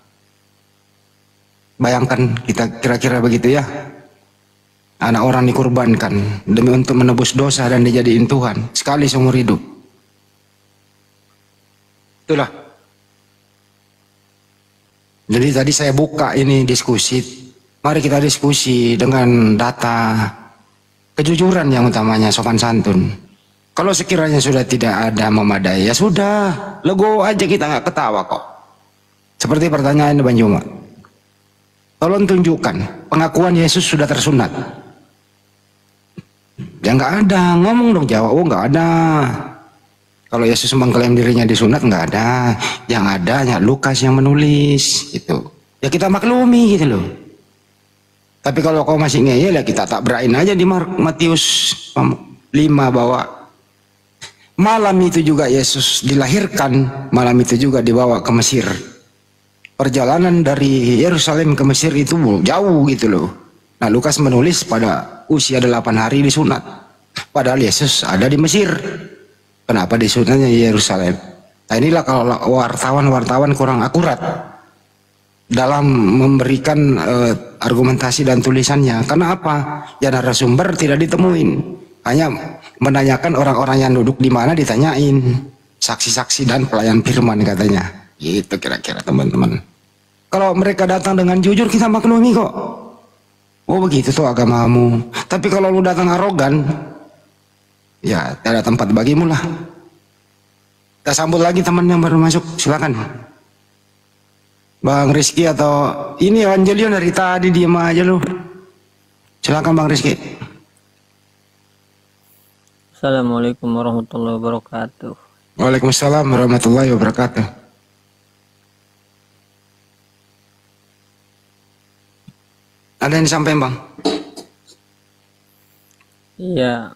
Bayangkan kita kira-kira begitu ya. Anak orang dikorbankan demi untuk menebus dosa dan dijadiin Tuhan. Sekali seumur hidup. Itulah. Jadi tadi saya buka ini diskusi. Mari kita diskusi dengan data. Kejujuran yang utamanya, sopan santun. Kalau sekiranya sudah tidak ada memadai, ya sudah, lego aja, kita nggak ketawa kok. Seperti pertanyaan Bang Juma. Tolong tunjukkan pengakuan Yesus sudah tersunat. Ya nggak ada, ngomong dong, jawab. Oh nggak ada. Kalau Yesus mengklaim dirinya disunat nggak ada. Yang ada hanya Lukas yang menulis, gitu. Ya kita maklumi gitu loh. Tapi kalau kau masih ngeyel ya kita tak berain aja di Matius 5 bahwa malam itu juga Yesus dilahirkan, malam itu juga dibawa ke Mesir. Perjalanan dari Yerusalem ke Mesir itu jauh gitu loh. Nah Lukas menulis pada usia 8 hari disunat. Padahal Yesus ada di Mesir. Kenapa disunatnya di Yerusalem? Nah inilah kalau wartawan-wartawan kurang akurat dalam memberikan argumentasi dan tulisannya. Karena apa? Ya narasumber tidak ditemuin. Hanya menanyakan orang-orang yang duduk di mana ditanyain. Saksi-saksi dan pelayan firman katanya. Gitu kira-kira teman-teman. Kalau mereka datang dengan jujur kita maklumi kok. Oh begitu tuh agamamu. Tapi kalau lu datang arogan, ya tidak ada tempat bagimu lah. Kita sambut lagi teman yang baru masuk. Silakan. Bang Rizky atau ini Evangelio dari tadi diam aja lu. Silakan Bang Rizky. Assalamualaikum warahmatullahi wabarakatuh. Waalaikumsalam warahmatullahi wabarakatuh. Ada yang disampaikan Bang? Iya.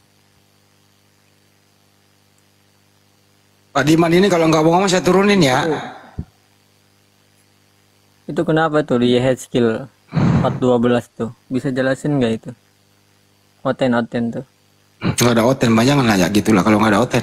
Pak Diman ini kalau nggak bohong saya turunin ya. Itu kenapa tuh di head skill 412 tuh? Bisa jelasin nggak itu? Oten tuh. Nggak ada oten, banyak nanya gitulah kalau nggak ada oten.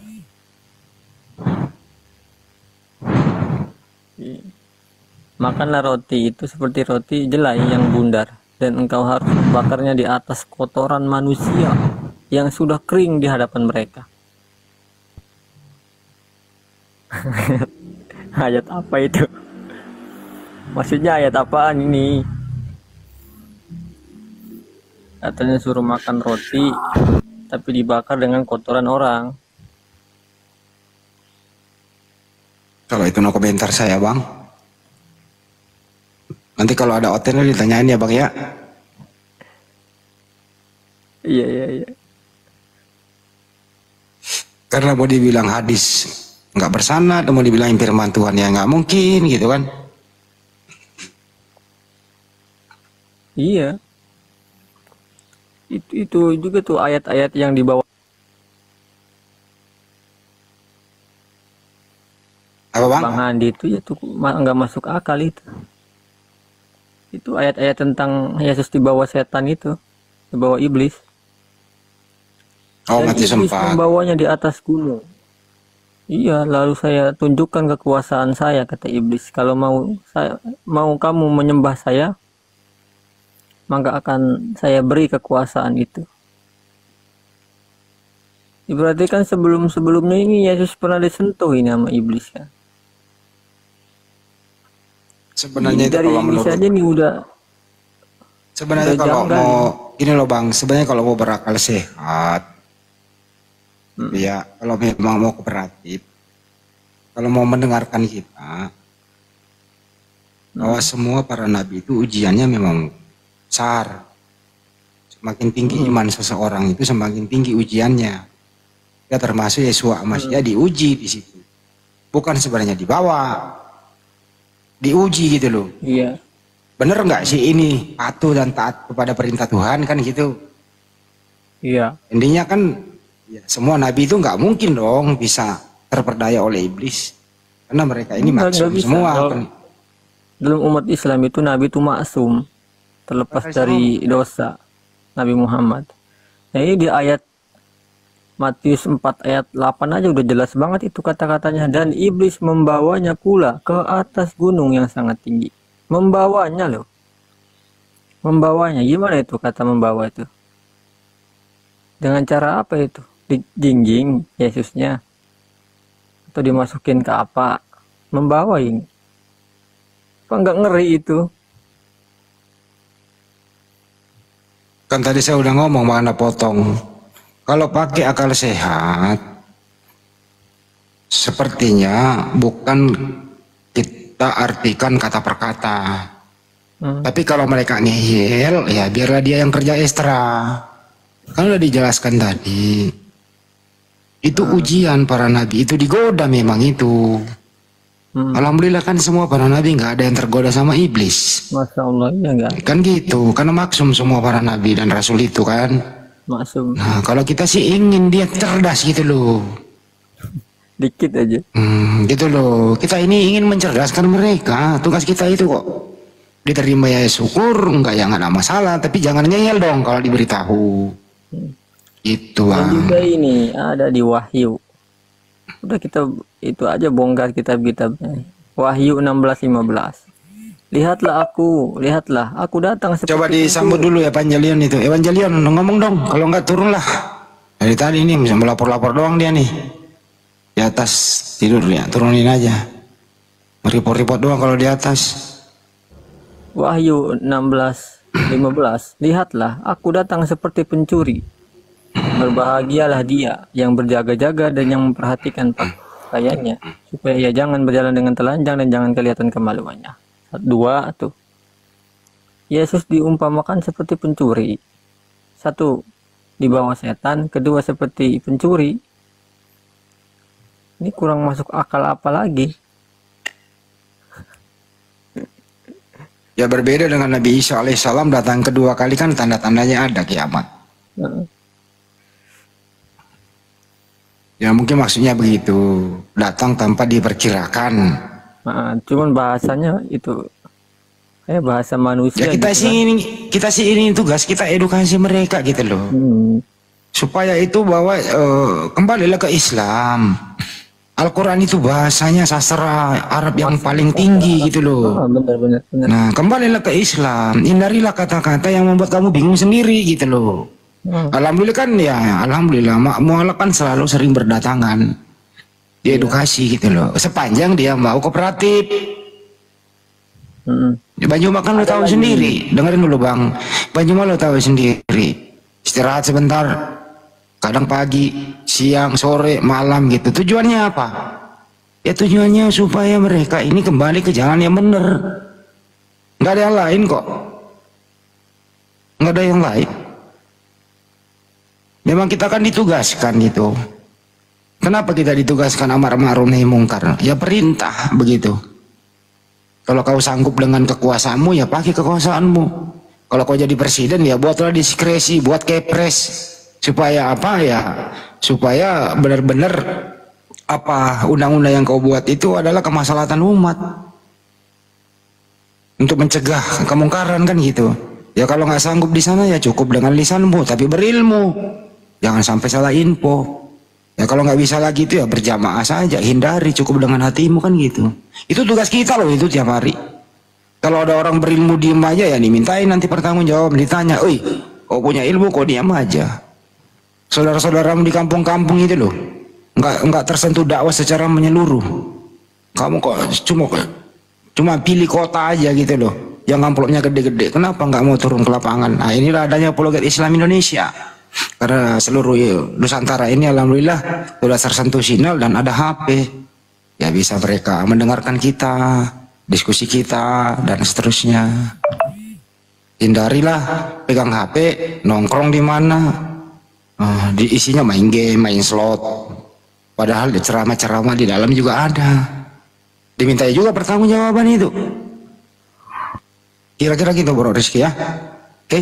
Makanlah roti itu seperti roti jelai yang bundar, dan engkau harus membakarnya di atas kotoran manusia yang sudah kering di hadapan mereka. Ayat apa itu? Maksudnya ayat apaan ini? Katanya suruh makan roti tapi dibakar dengan kotoran orang. Kalau itu no komentar saya, Bang. Nanti kalau ada hotelnya ditanyain ya, Bang ya. Iya. Karena mau dibilang hadis nggak bersanad, mau dibilang firman Tuhan ya nggak mungkin gitu kan. Iya. Itu juga tuh ayat-ayat yang dibawa. Apa, Bang? Bang Andi itu ya tuh nggak masuk akal itu. Itu ayat-ayat tentang Yesus dibawa setan itu, dibawa iblis. Oh, Dan mati iblis sempat. membawanya di atas gunung. Iya, lalu saya tunjukkan kekuasaan saya, kata iblis. Kalau mau kamu menyembah saya, maka akan saya beri kekuasaan itu. Berarti kan sebelumnya ini Yesus pernah disentuh ini sama iblis kan. Sebenarnya itu dari kalau iblis menurut aja nih udah. sebenarnya udah kalau janggal. mau gini loh, Bang, sebenarnya kalau mau berakal sehat, ya kalau memang mau kooperatif, kalau mau mendengarkan kita, bahwa semua para nabi itu ujiannya memang besar. Semakin tinggi iman seseorang itu semakin tinggi ujiannya. Ya termasuk Yesua Masya diuji di situ. Bukan sebenarnya dibawa, diuji gitu loh. Iya. Bener nggak sih ini patuh dan taat kepada perintah Tuhan kan gitu? Iya. Intinya kan ya, semua nabi itu nggak mungkin dong bisa terperdaya oleh iblis. Karena mereka ini maksum semua. Kan. Dalam umat Islam itu nabi itu maksum, terlepas dari dosa. Nabi Muhammad. Nah ini di ayat Matius 4 ayat 8 aja udah jelas banget itu kata-katanya. Dan iblis membawanya pula ke atas gunung yang sangat tinggi. Membawanya loh. Membawanya. Gimana itu kata membawa itu? Dengan cara apa itu? Dijingjing Yesusnya? Atau dimasukin ke apa? Membawa ini. Apa nggak ngeri itu? Kan tadi saya udah ngomong mana potong. Kalau pakai akal sehat, sepertinya bukan kita artikan kata per kata. Tapi kalau mereka ngeyel, ya biarlah dia yang kerja ekstra. Kan udah dijelaskan tadi. Itu ujian para nabi, itu digoda memang itu. Alhamdulillah kan semua para nabi nggak ada yang tergoda sama iblis. Masya Allah, ya enggak. Kan gitu, karena maksum semua para nabi dan rasul itu kan. Maksum. Nah kalau kita sih ingin dia cerdas gitu loh. Dikit aja. Gitu loh, kita ini ingin mencerdaskan mereka. Tugas kita itu kok diterima ya syukur, enggak ya nggak ada masalah. Tapi jangan ngeyel dong kalau diberitahu. Itu Dan juga ini ada di Wahyu. Udah kita itu aja bongkar kitab-kitabnya. Wahyu 16:15. Lihatlah aku datang seperti coba disambut dulu Evangelion itu. Evangelion ngomong dong, kalau enggak turunlah. Dari tadi ini bisa melapor-lapor doang dia nih. Di atas tidur ya, turunin aja. Report-report doang kalau di atas. Wahyu 16:15. Lihatlah, aku datang seperti pencuri. Berbahagialah dia yang berjaga-jaga dan yang memperhatikan pakaiannya, supaya ia jangan berjalan dengan telanjang dan jangan kelihatan kemaluannya. 2 tuh. Yesus diumpamakan seperti pencuri. 1 dibawa setan, kedua seperti pencuri. Ini kurang masuk akal apa lagi? Ya berbeda dengan Nabi Isa alaihissalam datang kedua kali kan tanda-tandanya ada kiamat. Ya mungkin maksudnya begitu, datang tanpa diperkirakan. Nah, cuman bahasanya itu kayak bahasa manusia. Ya kita gitu sih kan. kita sih ini tugas kita edukasi mereka gitu loh. Supaya itu bahwa kembalilah ke Islam. Al-Quran itu bahasanya sastra Arab yang paling tinggi gitu loh. Benar. Nah kembalilah ke Islam, hindarilah kata-kata yang membuat kamu bingung sendiri gitu loh. Alhamdulillah kan ya, alhamdulillah mualaf kan selalu sering berdatangan di edukasi gitu loh. Sepanjang dia mau kooperatif. Bang Juma kan lo tahu sendiri, dengerin dulu Bang. Bang Juma lo tahu sendiri, istirahat sebentar, kadang pagi, siang, sore, malam gitu. Tujuannya apa? Ya tujuannya supaya mereka ini kembali ke jalan yang benar. Nggak ada yang lain kok. Nggak ada yang lain. Memang kita kan ditugaskan gitu. Kenapa kita ditugaskan amar ma'ruf nahi mungkar? Ya perintah begitu. Kalau kau sanggup dengan kekuasaanmu ya pakai kekuasaanmu. Kalau kau jadi presiden ya buatlah diskresi, buat kepres supaya apa ya? Supaya benar-benar apa undang-undang yang kau buat itu adalah kemaslahatan umat. Untuk mencegah kemungkaran kan gitu. Ya kalau nggak sanggup di sana ya cukup dengan lisanmu tapi berilmu. Jangan sampai salah info. Ya kalau nggak bisa lagi itu ya berjamaah saja, hindari, cukup dengan hatimu kan gitu. Itu tugas kita loh itu tiap hari. Kalau ada orang berilmu diem aja ya dimintain nanti pertanggungjawab, ditanya, "Oi, kau punya ilmu kok diam aja?" Saudara-saudaramu di kampung-kampung itu loh, nggak tersentuh dakwah secara menyeluruh. Kamu kok cuma pilih kota aja gitu loh, yang amplopnya gede-gede. Kenapa nggak mau turun ke lapangan? Nah inilah adanya Apologet Islam Indonesia. Karena seluruh Nusantara ini alhamdulillah sudah tersentuh sinyal dan ada HP. Ya bisa mereka mendengarkan kita, diskusi kita dan seterusnya. Hindarilah pegang HP, nongkrong di mana. Di isinya main game, main slot. Padahal di ceramah-ceramah di dalam juga ada. Dimintai juga pertanggungjawaban itu. Kira-kira gitu Bro Rizky ya. Oke.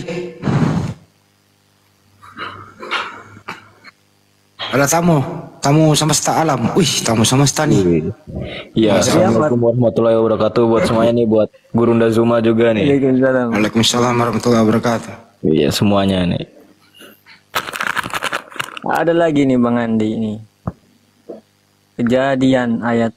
Ada tamu semesta alam. Wih, tamu semesta nih. Iya, assalamualaikum warahmatullahi wabarakatuh buat semuanya nih, buat Gurunda Zuma juga nih. Waalaikumsalam warahmatullahi wabarakatuh. Iya, semuanya nih. Ada lagi nih Bang Andi ini. Kejadian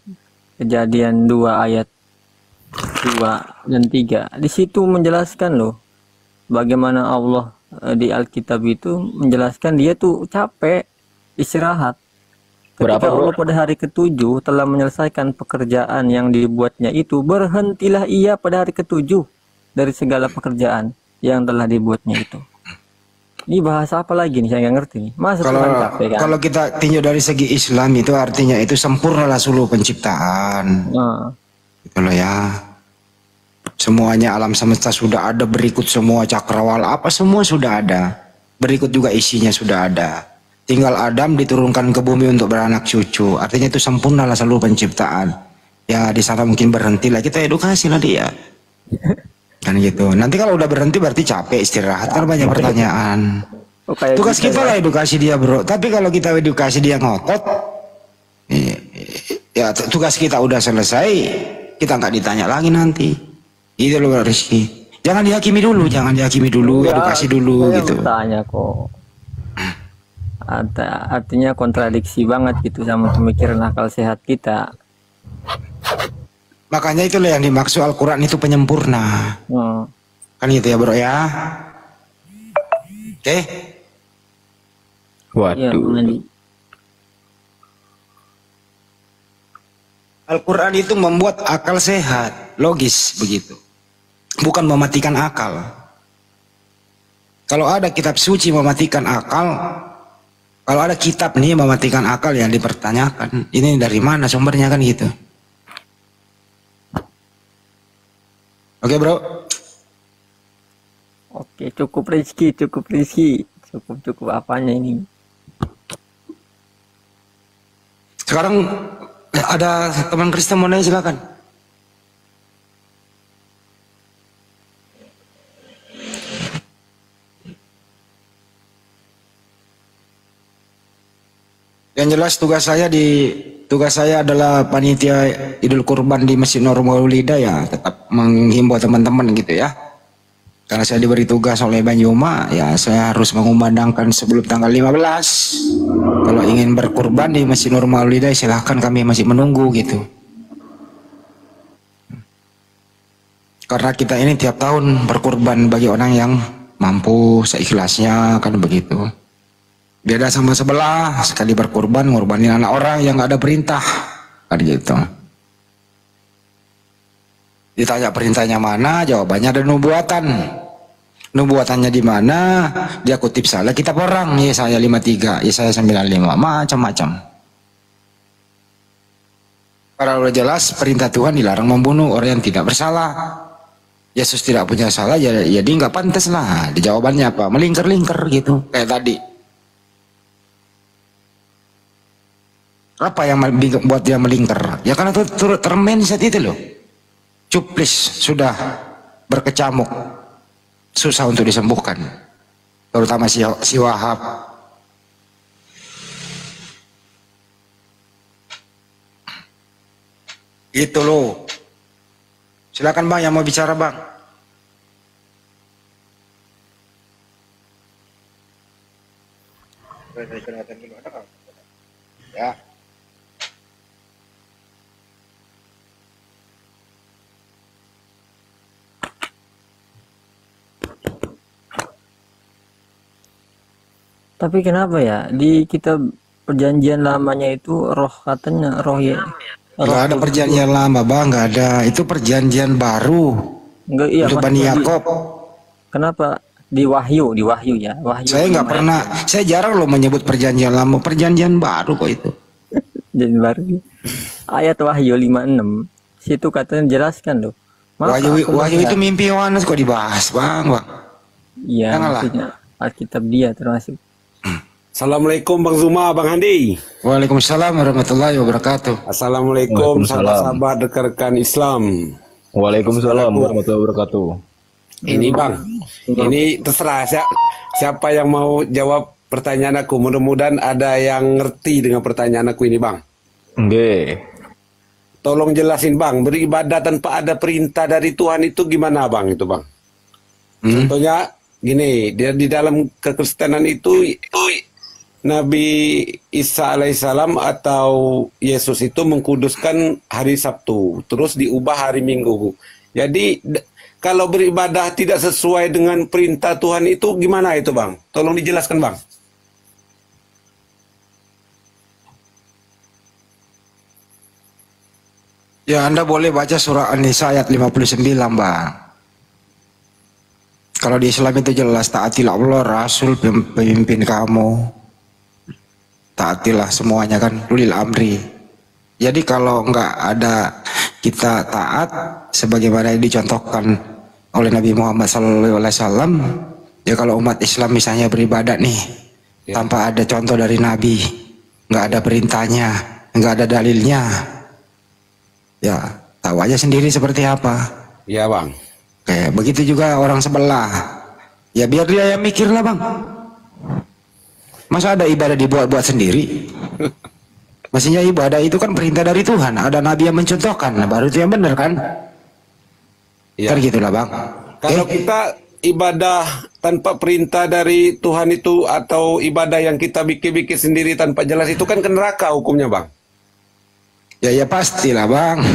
2 ayat 2 dan 3. Di situ menjelaskan loh bagaimana Allah di Alkitab itu menjelaskan dia tuh capek istirahat. Ketika Allah pada hari ke-7 telah menyelesaikan pekerjaan yang dibuatnya itu, berhentilah ia pada hari ke-7 dari segala pekerjaan yang telah dibuatnya itu. Ini bahasa apa lagi nih, saya nggak ngerti nih. Masa capek, kan? Kalau kita tinjau dari segi Islam itu artinya itu sempurnalah seluruh penciptaan. Gitu loh ya. Semuanya alam semesta sudah ada, berikut semua cakrawala apa semua sudah ada. Berikut juga isinya sudah ada. Tinggal Adam diturunkan ke bumi untuk beranak cucu. Artinya itu sempurnalah seluruh penciptaan. Ya di sana mungkin berhentilah, kita edukasi lah dia. Kan gitu. Nanti kalau udah berhenti berarti capek istirahat. Kan banyak pertanyaan. Tugas kita lah edukasi dia Bro. Tapi kalau kita edukasi dia ngotot, ya tugas kita udah selesai, kita nggak ditanya lagi nanti. Itu loh Rizky. Jangan dihakimi dulu, edukasi dulu gitu. Tanya kok. Artinya kontradiksi banget gitu sama pemikiran akal sehat kita. Makanya itulah yang dimaksud Al-Quran itu penyempurna. Kan gitu ya Bro ya. Oke. Waduh. Al-Quran itu membuat akal sehat, logis begitu. Bukan mematikan akal. Kalau ada kitab suci mematikan akal, kalau ada kitab nih mematikan akal yang dipertanyakan, ini dari mana sumbernya kan gitu. Oke Bro. Oke, cukup Rizky. Cukup apanya ini? Sekarang ada teman Kristen mau nanya, silakan. Yang jelas tugas saya adalah panitia Idul Kurban di Masjid Nur Maulida ya, tetap menghimbau teman-teman gitu ya. Karena saya diberi tugas oleh Bang Juma, ya saya harus mengumandangkan sebelum tanggal 15. Kalau ingin berkurban di Masjid Nur Maulida silahkan, kami masih menunggu gitu. Karena kita ini tiap tahun berkurban bagi orang yang mampu seikhlasnya kan begitu. Beda sama sebelah, sekali berkurban ngorbanin anak orang yang nggak ada perintah kan gitu. Ditanya perintahnya mana, jawabannya ada nubuatan. Nubuatannya di mana? Dia kutip salah kitab orang, Yesaya 53, Yesaya 95, macam-macam. Para udah jelas perintah Tuhan dilarang membunuh orang yang tidak bersalah. Yesus tidak punya salah, jadi nggak pantas lah. Di jawabannya apa? Melingkar-lingkar gitu, kayak tadi. Apa yang buat dia melingkar? Ya karena turut termain saat itu loh. Cuplis sudah berkecamuk, susah untuk disembuhkan, terutama si Wahab. Itu loh. Silakan Bang yang mau bicara Bang. Ya. Tapi kenapa ya di kitab perjanjian lamanya itu roh, katanya roh ya. Nggak ada perjanjian lama Bang, nggak ada. Itu perjanjian baru. Enggak, iya, untuk Bani Yakob. Kenapa di Wahyu ya? Wahyu. Saya nggak pernah, saya jarang loh menyebut perjanjian lama, perjanjian baru kok itu. Jadi baru. Ayat Wahyu 56 situ katanya jelaskan loh. Wahyu itu mimpi Yohanes kok dibahas Bang. Iya, maksudnya Alkitab dia termasuk. Assalamualaikum Bang Zuma, Bang Handi. Waalaikumsalam warahmatullahi wabarakatuh. Assalamualaikum sahabat-sahabat rekan Islam. Waalaikumsalam warahmatullahi wabarakatuh. Ini Bang, ini terserah siapa yang mau jawab pertanyaan aku. Mudah-mudahan ada yang ngerti dengan pertanyaan aku ini Bang. Oke. Tolong jelasin Bang, beribadah tanpa ada perintah dari Tuhan itu gimana Bang itu Bang? Contohnya gini, dia di dalam kekristenan itu Nabi Isa alaihissalam atau Yesus itu mengkuduskan hari Sabtu, terus diubah hari Minggu. Jadi kalau beribadah tidak sesuai dengan perintah Tuhan itu gimana itu Bang? Tolong dijelaskan Bang. Ya Anda boleh baca surah An-Nisa ayat 59 Bang. Kalau di Islam itu jelas, taatilah Allah, Rasul, pemimpin kamu. Taatilah semuanya kan, ulil amri. Jadi kalau nggak ada kita taat sebagaimana yang dicontohkan oleh Nabi Muhammad SAW, ya kalau umat Islam misalnya beribadah nih tanpa ada contoh dari Nabi, nggak ada perintahnya, nggak ada dalilnya, ya tahu aja sendiri seperti apa. Ya Bang. Kayak begitu juga orang sebelah, ya biar dia yang mikir lah Bang. Masa ada ibadah dibuat-buat sendiri? Maksudnya ibadah itu kan perintah dari Tuhan, ada Nabi yang mencontohkan, nah baru itu yang benar kan? Ya. Kan gitulah Bang. Kalau kita ibadah tanpa perintah dari Tuhan itu, atau ibadah yang kita bikin-bikin sendiri tanpa jelas, itu kan ke neraka hukumnya Bang. Ya pastilah Bang.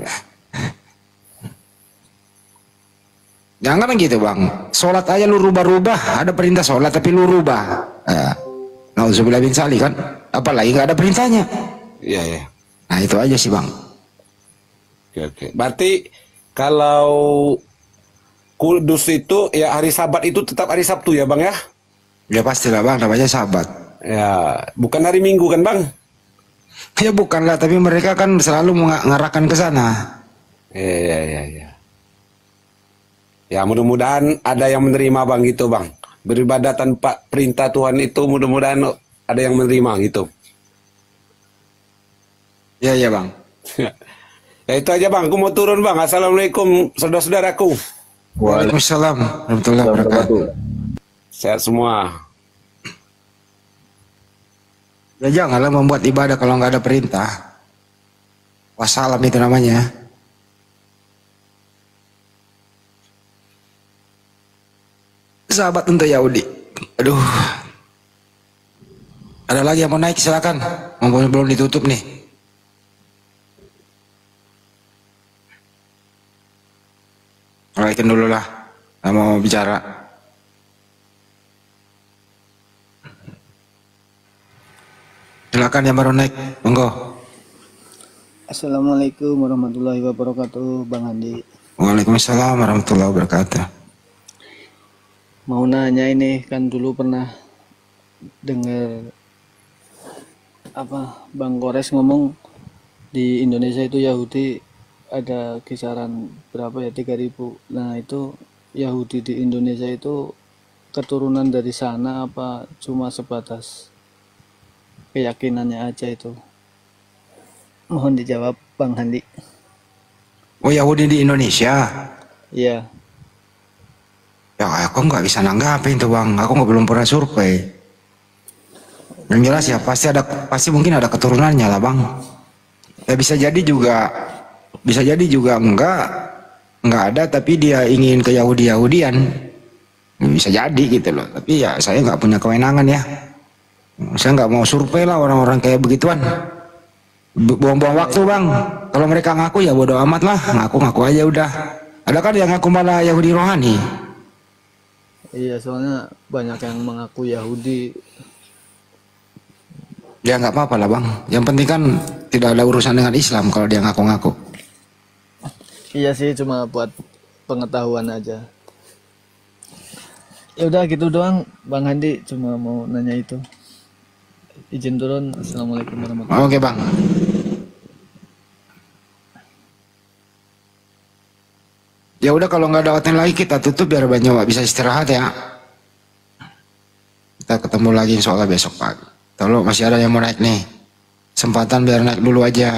Jangan gitu Bang. Sholat aja lu rubah-rubah, ada perintah sholat tapi lu rubah. Nauzubillah bin sali kan, apalagi nggak ada perintahnya. Iya ya. Nah itu aja sih Bang. Oke. Berarti kalau kudus itu ya hari Sabat itu tetap hari Sabtu ya Bang ya? Ya pastilah Bang, namanya Sabat. Ya, bukan hari Minggu kan Bang? Ya bukan lah, tapi mereka kan selalu mengarahkan ke sana. Iya. Ya mudah-mudahan ada yang menerima Bang gitu Bang. Beribadah tanpa perintah Tuhan itu mudah-mudahan ada yang menerima gitu. Ya Bang. Ya itu aja Bang, aku mau turun Bang. Assalamualaikum saudara-saudaraku. Waalaikumsalam warahmatullahi wabarakatuh. Sehat semua. Ya janganlah membuat ibadah kalau nggak ada perintah. Wassalam itu namanya. Sahabat untuk Yahudi. Aduh. Ada lagi yang mau naik, silakan. Belum ditutup nih. Naikin dulu lah. Nggak mau bicara. Silakan yang baru naik, monggo. Assalamualaikum warahmatullahi wabarakatuh, Bang Andi. Waalaikumsalam warahmatullahi wabarakatuh. Mau nanya ini, kan dulu pernah dengar apa Bang Kores ngomong di Indonesia itu Yahudi ada kisaran berapa ya, 3.000. Nah itu Yahudi di Indonesia itu keturunan dari sana apa cuma sebatas keyakinannya aja itu? Mohon dijawab Bang Handi. Oh, Yahudi di Indonesia? Iya. Ya aku nggak bisa nanggapin tuh Bang, aku nggak belum pernah survei. Yang jelas ya pasti mungkin ada keturunannya lah Bang. Ya bisa jadi juga enggak ada, tapi dia ingin ke Yahudian. Bisa jadi gitu loh. Tapi ya saya nggak punya kewenangan ya. Saya nggak mau survei lah orang-orang kayak begituan. Buang-buang waktu Bang. Kalau mereka ngaku ya bodo amat lah, ngaku-ngaku aja udah. Ada kan yang ngaku malah Yahudi rohani. Iya, soalnya banyak yang mengaku Yahudi. Ya nggak apa-apa lah Bang. Yang penting kan tidak ada urusan dengan Islam kalau dia ngaku-ngaku. Iya sih, cuma buat pengetahuan aja. Ya udah gitu doang Bang Handi, cuma mau nanya itu. Izin turun. Assalamualaikum warahmatullahi wabarakatuh. Oke Bang. Ya udah kalau nggak ada konten lagi kita tutup biar Bang Jawa bisa istirahat ya. Kita ketemu lagi insya Allah besok pagi. Kalau masih ada yang mau naik nih, kesempatan biar naik dulu aja.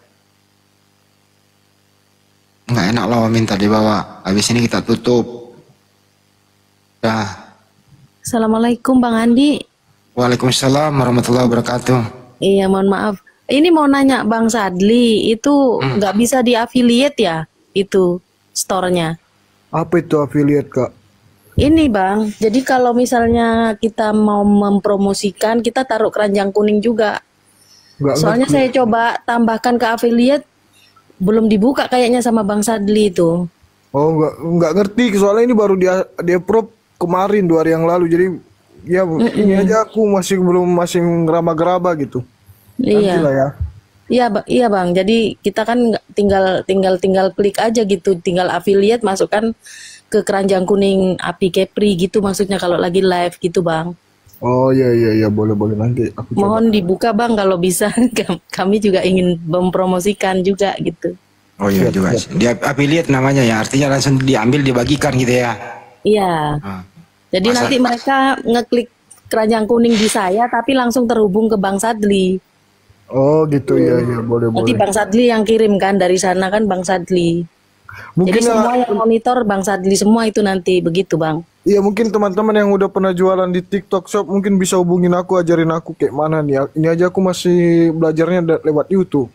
Nggak enak loh minta dibawa. Habis ini kita tutup. Dah. Assalamualaikum Bang Andi. Waalaikumsalam warahmatullahi wabarakatuh. Iya mohon maaf. Ini mau nanya Bang Sadli, itu nggak bisa di affiliate ya? Itu store-nya. Apa itu affiliate Kak? Ini Bang, jadi kalau misalnya kita mau mempromosikan, kita taruh keranjang kuning juga. Soalnya saya coba tambahkan ke affiliate, belum dibuka kayaknya sama Bang Sadli itu. Oh nggak ngerti, soalnya ini baru dia approve kemarin 2 hari yang lalu, jadi ya ini aja aku masih ngeraba-geraba gitu. Iya. Nantilah ya. Iya Bang. Jadi kita kan tinggal klik aja gitu, tinggal affiliate masukkan ke keranjang kuning Api Kepri gitu maksudnya kalau lagi live gitu Bang. Oh iya boleh nanti aku Mohon dibuka Bang kalau bisa. Kami juga ingin mempromosikan juga gitu. Oh iya juga. Dia affiliate namanya ya, artinya langsung diambil dibagikan gitu ya. Iya. Jadi nanti mereka ngeklik keranjang kuning di saya tapi langsung terhubung ke Bang Sadli. Oh gitu ya boleh. Nanti Bang Sadli yang kirim kan dari sana kan Bang Sadli. Mungkin jadi semua yang monitor Bang Sadli semua itu nanti begitu Bang. Iya mungkin teman-teman yang udah pernah jualan di TikTok Shop mungkin bisa hubungin aku, ajarin aku kayak mana nih. Ini aja aku masih belajarnya lewat YouTube.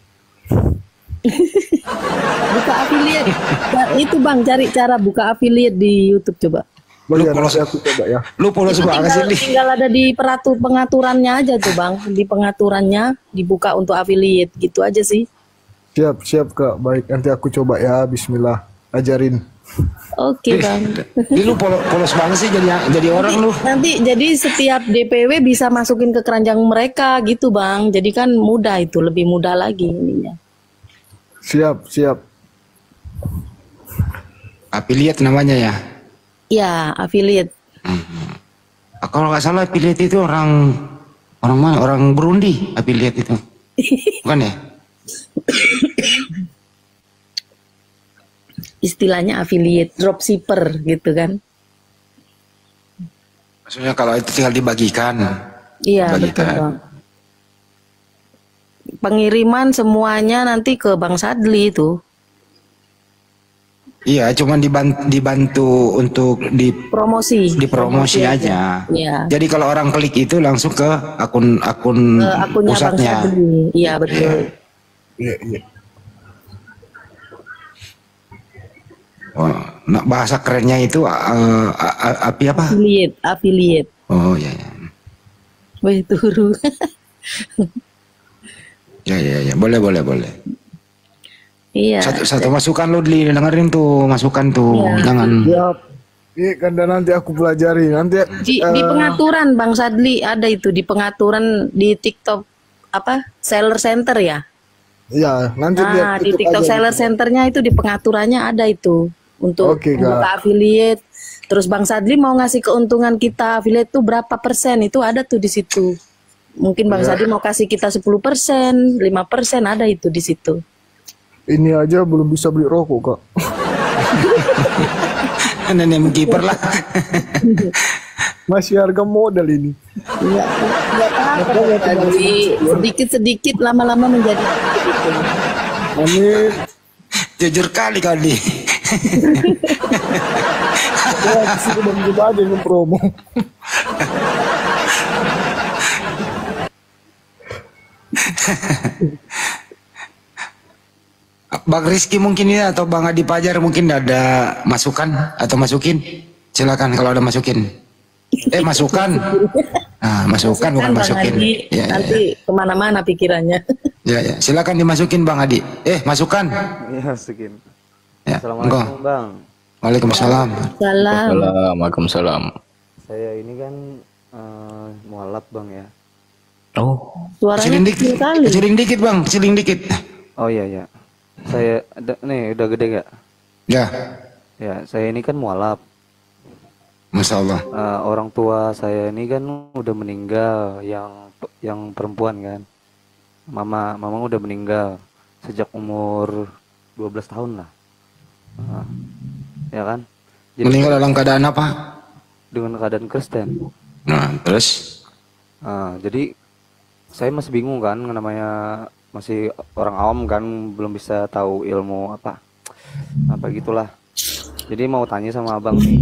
Buka affiliate. Itu Bang cari cara buka affiliate di YouTube coba. Lu polos aku coba ya. Lu polos banget sih. Tinggal ada di pengaturannya aja tuh Bang. Di pengaturannya dibuka untuk affiliate gitu aja sih. Siap Kak. Baik, nanti aku coba ya. Bismillah. Ajarin. Oke Bang. Ini lu polos banget sih jadi orang lu. Nanti jadi setiap DPW bisa masukin ke keranjang mereka gitu Bang. Jadi kan mudah itu, lebih mudah lagi ininya. Siap. Affiliate namanya ya? Ya, affiliate. Kalau nggak salah affiliate itu orang mana? Orang Burundi affiliate itu. Bukan ya? Istilahnya affiliate, dropshipper gitu kan. Maksudnya kalau itu tinggal dibagikan. Iya, betul Bang. Pengiriman semuanya nanti ke Bang Sadli itu. Iya, cuman dibantu untuk dipromosi aja. Iya. Jadi kalau orang klik itu langsung ke akun akunnya pusatnya. Bang Sadli. Iya, betul. Iya. Oh, nah bahasa kerennya itu api apa? Affiliate. Oh iya. Wih, turu. Ya, boleh. Iya. Satu masukan lo dengerin tuh, masukan tuh. Iya. Jangan. Iya kan, dan nanti aku pelajari. Nanti di pengaturan Bang Sadli ada itu di pengaturan di TikTok apa? Seller Center ya? Iya, nanti di TikTok Seller Centernya itu di pengaturannya ada itu. untuk membuka affiliate. Terus Bang Sadli mau ngasih keuntungan kita affiliate tuh berapa persen, itu ada tuh di situ. Mungkin Bang Sadli mau kasih kita 10%, 5% ada itu di situ. Ini aja belum bisa beli rokok, Kak. Nenek mengkiper lah. Masih harga modal ini. Iya, enggak apa-apa. Sedikit-sedikit lama-lama menjadi sedikit. Amin. Jujur kali kali. Ya, disitu Bang Juma aja yang promo. Bang Rizky mungkin ya, atau Bang Adi Pajar mungkin ada masukan atau masukin? Silakan kalau ada masukin. Masukan. Nah, masukan bukan masukin. Ya, nanti kemana-mana pikirannya. Ya, silakan dimasukin Bang Adi. Masukan. Ya, masukin. Ya, Assalamualaikum Bang. Waalaikumsalam. Waalaikumsalam. Saya ini kan mualaf Bang ya. Oh. Kecilin dikit Bang, kecilin dikit. Oh iya. Saya nih udah gede gak? Ya. Ya, saya ini kan mualaf. Masya Allah. Orang tua saya ini kan udah meninggal, yang perempuan kan. Mama udah meninggal sejak umur 12 tahun lah. Ya kan? Jadi, meninggal dalam keadaan apa? Dengan keadaan Kristen. Nah, terus? Jadi saya masih bingung kan, namanya masih orang awam kan, belum bisa tahu ilmu apa gitulah. Jadi mau tanya sama abang nih.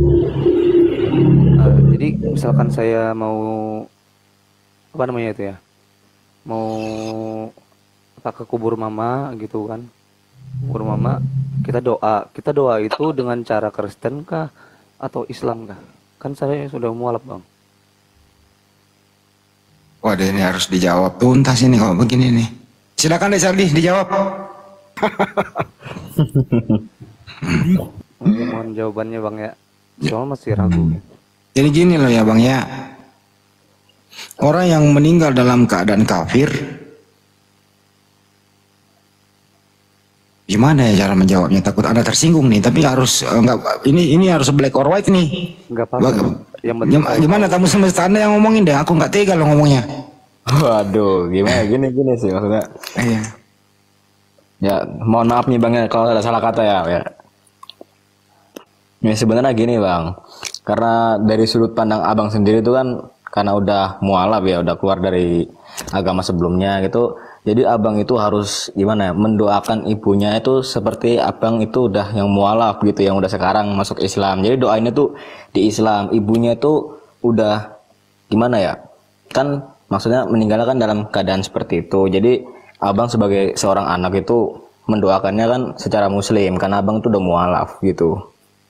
Jadi misalkan saya mau apa namanya itu ya, mau ke kubur mama gitu kan, kubur mama, kita doa itu dengan cara Kristen kah atau Islam kah? Kan saya sudah mualaf Bang. Waduh, ini harus dijawab tuntas ini kalau begini nih. Silakan deh Sardi dijawab. Mohon jawabannya Bang ya. Soalnya masih ragu. Jadi gini loh ya Bang ya. Orang yang meninggal dalam keadaan kafir, gimana ya cara menjawabnya? Takut Anda tersinggung nih, tapi harus enggak, ini harus black or white nih. Enggak apa-apa. Gimana tamu semesta Anda yang ngomongin deh, aku nggak tega lo ngomongnya. Waduh, gimana gini sih maksudnya. Iya. Ya, mohon maaf nih Bang ya kalau ada salah kata ya. Ya sebenarnya gini Bang, karena dari sudut pandang Abang sendiri itu kan karena udah mualaf ya, udah keluar dari agama sebelumnya gitu. Jadi Abang itu harus gimana ya, mendoakan ibunya itu seperti Abang itu udah yang mualaf gitu, yang udah sekarang masuk Islam. Jadi doainnya tuh di Islam, ibunya itu udah gimana ya, kan maksudnya meninggal kan dalam keadaan seperti itu. Jadi Abang sebagai seorang anak itu mendoakannya kan secara muslim, karena Abang itu udah mualaf gitu.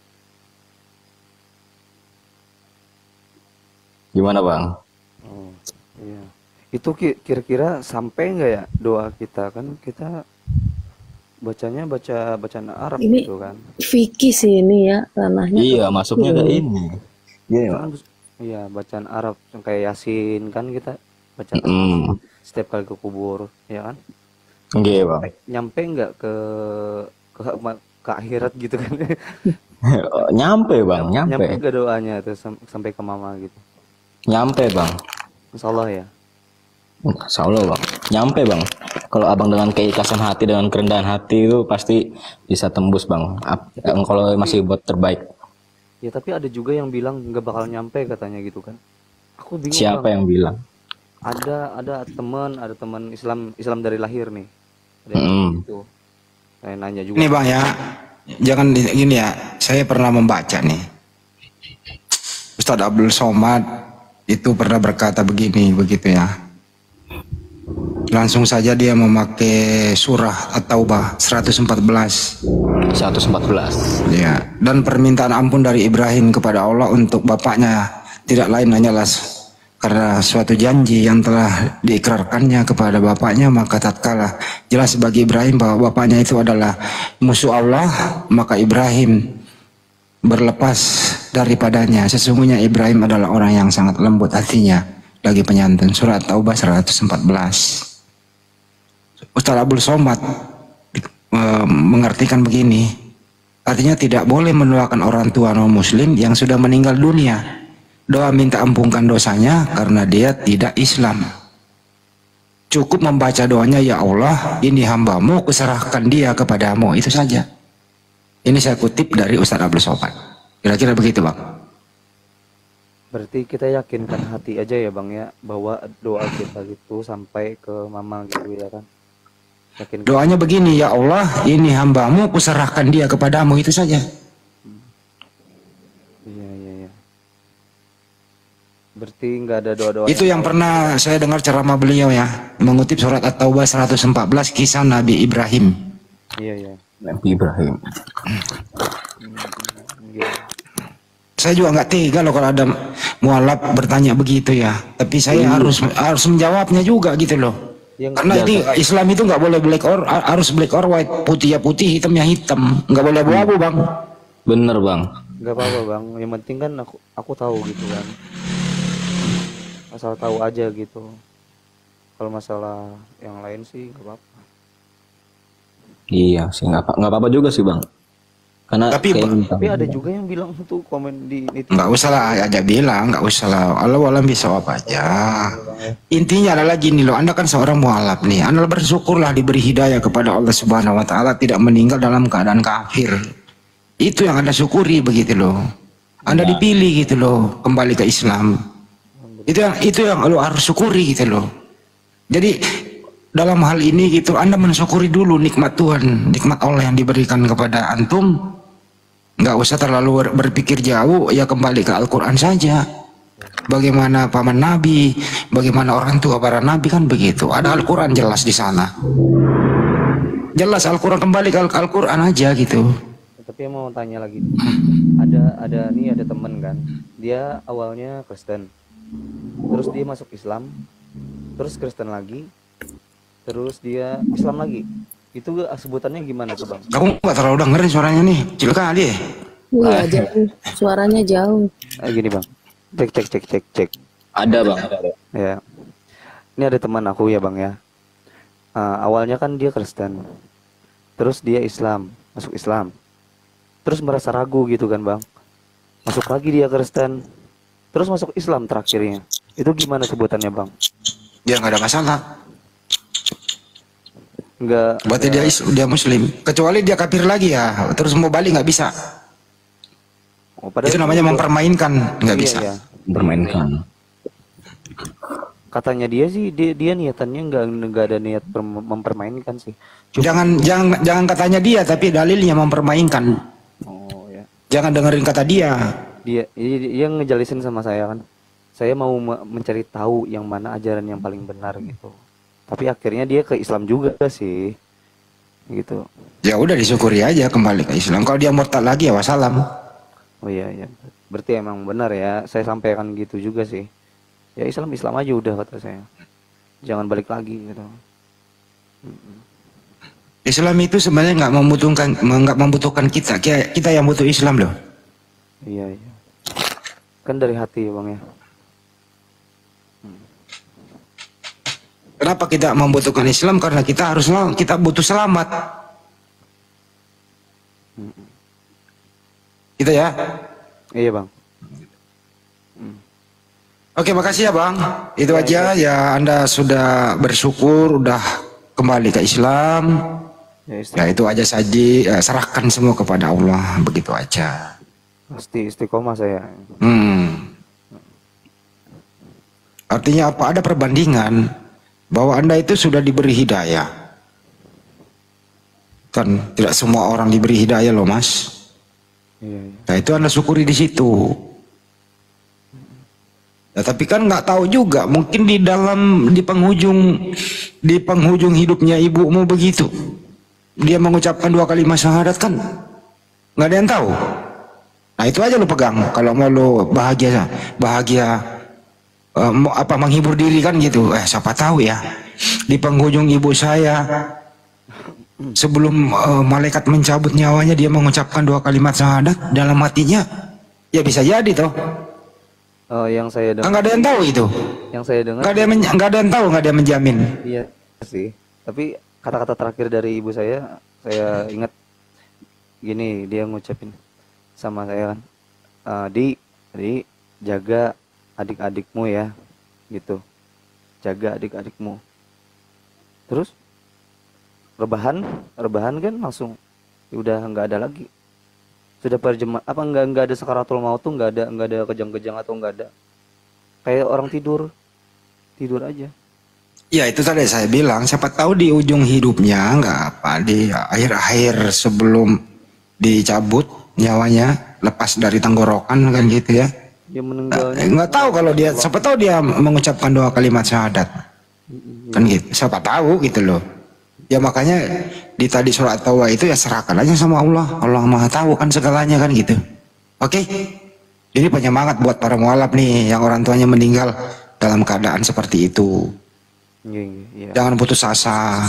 Gimana Bang? Iya. Itu kira-kira sampai nggak ya doa kita, kan kita bacanya bacaan Arab ini gitu kan? Fikih sih ini ya ranahnya. Iya, masuknya ke ini. Iya, bacaan Arab kayak Yasin kan kita baca setiap kali ke kubur, ya kan? Iya Bang. Nyampe nggak ke akhirat gitu kan? Nyampe Bang, nyampe. Nyampe nggak doanya tuh sampai ke mama gitu? Nyampe Bang. Insya Allah ya. Insya Allah Bang, nyampe Bang. Kalau Abang dengan keikhlasan hati, dengan kerendahan hati itu pasti bisa tembus Bang. Kalau masih buat terbaik. Ya tapi ada juga yang bilang nggak bakal nyampe katanya gitu kan? Aku bingung. Siapa Bang. yang bilang? Ada teman Islam dari lahir nih. Ada yang gitu. Saya nanya juga. Ini Bang ya, jangan gini ya. Saya pernah membaca nih. Ustadz Abdul Somad itu pernah berkata begini, begitu ya. Langsung saja dia memakai surah At-Taubah 114. Ya, dan permintaan ampun dari Ibrahim kepada Allah untuk bapaknya tidak lain hanyalah karena suatu janji yang telah diikrarkannya kepada bapaknya, maka tatkala jelas bagi Ibrahim bahwa bapaknya itu adalah musuh Allah, maka Ibrahim berlepas daripadanya. Sesungguhnya Ibrahim adalah orang yang sangat lembut hatinya lagi penyantun. Surat Taubah 114. Ustaz Abdul Somad mengartikan begini, Artinya tidak boleh mendoakan orang tua non muslim yang sudah meninggal dunia. Doa minta ampunkan dosanya karena dia tidak Islam. Cukup membaca doanya, ya Allah, ini hambamu, kuserahkan dia kepadamu. Itu saja. Ini saya kutip dari Ustadz Abdul Somad. Kira-kira begitu, Bang. Berarti kita yakinkan hati aja ya Bang ya, bahwa doa kita gitu sampai ke mama gitu ya kan. Yakin. Doanya begini, ya Allah, ini hambamu, kuserahkan dia kepadamu. Itu saja. Iya. Berarti nggak ada doa-doa. Itu yang pernah saya dengar ceramah beliau ya, mengutip surat At-Taubah 114, kisah Nabi Ibrahim. Iya. Nabi Ibrahim. Saya juga nggak tega loh kalau ada mualaf bertanya begitu ya. Tapi saya harus menjawabnya juga gitu loh. Karena ini Islam itu nggak boleh harus black or white, putih ya putih, hitam ya hitam, nggak boleh abu-abu Bang. Bener Bang. Nggak apa-apa Bang. Yang penting kan aku tahu gitu kan. Asal tahu aja gitu. Kalau masalah yang lain sih nggak apa-apa. Iya sih, nggak apa-apa juga sih Bang. Karena tapi ada juga yang bilang tuh komen di itu. Nggak usah lah, aja bilang nggak usah lah. Allah alam bisa apa aja. Intinya adalah gini loh, Anda kan seorang mualaf nih. Anda bersyukurlah diberi hidayah kepada Allah Subhanahu Wa Taala, tidak meninggal dalam keadaan kafir. Itu yang Anda syukuri begitu loh. Anda dipilih gitu loh, kembali ke Islam. Itu yang lo harus syukuri gitu loh. Jadi dalam hal ini gitu, Anda mensyukuri dulu nikmat Tuhan, nikmat Allah yang diberikan kepada antum. Nggak usah terlalu berpikir jauh, ya kembali ke Al-Quran saja. Bagaimana paman Nabi, bagaimana orang tua para Nabi kan begitu. Ada Al-Quran jelas di sana. Jelas Al-Quran, kembali ke Al-Quran aja gitu. Tapi mau tanya lagi, ada temen kan, dia awalnya Kristen, terus dia masuk Islam, terus Kristen lagi, terus dia Islam lagi. Itu sebutannya gimana tuh Bang? Kamu nggak terlalu dengerin suaranya nih, kecil kali ya? Iya jauh, suaranya jauh. Gini Bang, cek. Ada Bang. Ya, ini ada teman aku ya Bang ya. Awalnya kan dia Kristen, terus dia Islam, masuk Islam, terus merasa ragu gitu kan Bang. Masuk lagi dia Kristen, terus masuk Islam terakhirnya. Itu gimana sebutannya Bang? Ya nggak ada masalah. Enggak. Berarti dia Muslim. Kecuali dia kafir lagi ya, terus mau balik nggak bisa. Itu namanya mempermainkan, nggak bisa. Iya. Mempermainkan. Katanya dia sih, dia niatannya nggak ada niat mempermainkan sih. Jangan katanya dia, tapi dalilnya mempermainkan. Oh ya. Jangan dengerin kata dia. Dia ngejelasin sama saya kan. Saya mau mencari tahu yang mana ajaran yang paling benar gitu. Tapi akhirnya dia ke Islam juga sih, gitu. Ya udah disyukuri aja kembali ke Islam. Kalau dia murtad lagi ya wassalam. Oh iya. Berarti emang benar ya. Saya sampaikan gitu juga sih. Ya Islam aja udah kata saya. Jangan balik lagi gitu. Islam itu sebenarnya nggak membutuhkan kita yang butuh Islam loh. Iya. Kan dari hati ya Bang ya. Kenapa kita membutuhkan Islam? Karena kita butuh selamat. Gitu ya? Iya Bang. Oke, makasih ya Bang. Itu aja ya, Anda sudah bersyukur, udah kembali ke Islam. Ya itu aja saja, serahkan semua kepada Allah, begitu aja. Pasti istiqomah saya. Artinya apa? Ada perbandingan bahwa Anda itu sudah diberi hidayah. Kan tidak semua orang diberi hidayah loh Mas. Iya. Nah itu Anda syukuri di situ. Ya, tapi kan nggak tahu juga, mungkin di penghujung hidupnya ibumu begitu. Dia mengucapkan 2 kalimat syahadat kan, nggak ada yang tahu. Nah itu aja lo pegang. Kalau mau lo bahagia menghibur diri kan gitu. Siapa tahu ya di penghujung ibu saya sebelum malaikat mencabut nyawanya dia mengucapkan 2 kalimat syahadat dalam hatinya. Ya bisa jadi toh. Yang saya dengar. Nggak ada yang tahu itu. Yang saya dengar. Nggak ada yang tahu, nggak ada yang menjamin. Iya sih. Tapi kata-kata terakhir dari ibu saya ingat gini, dia ngucapin sama saya kan, di jaga adik-adikmu ya, gitu, jaga adik-adikmu. Terus rebahan kan langsung udah nggak ada lagi, sudah apa nggak ada sakaratul maut tuh, nggak ada kejang-kejang atau nggak ada, kayak orang tidur aja. Ya itu tadi saya bilang, siapa tahu di ujung hidupnya nggak apa, di akhir-akhir sebelum dicabut nyawanya, lepas dari tenggorokan kan gitu ya. Dia meninggalnya Nggak tahu kalau dia, siapa tahu dia mengucapkan doa kalimat syahadat, kan gitu. Siapa tahu gitu loh. Ya makanya di tadi surat Taubah itu ya serahkan aja sama Allah. Allah Maha tahu kan segalanya kan gitu. Oke. Ini penyemangat buat para mualaf nih yang orang tuanya meninggal dalam keadaan seperti itu. Iya. Jangan putus asa.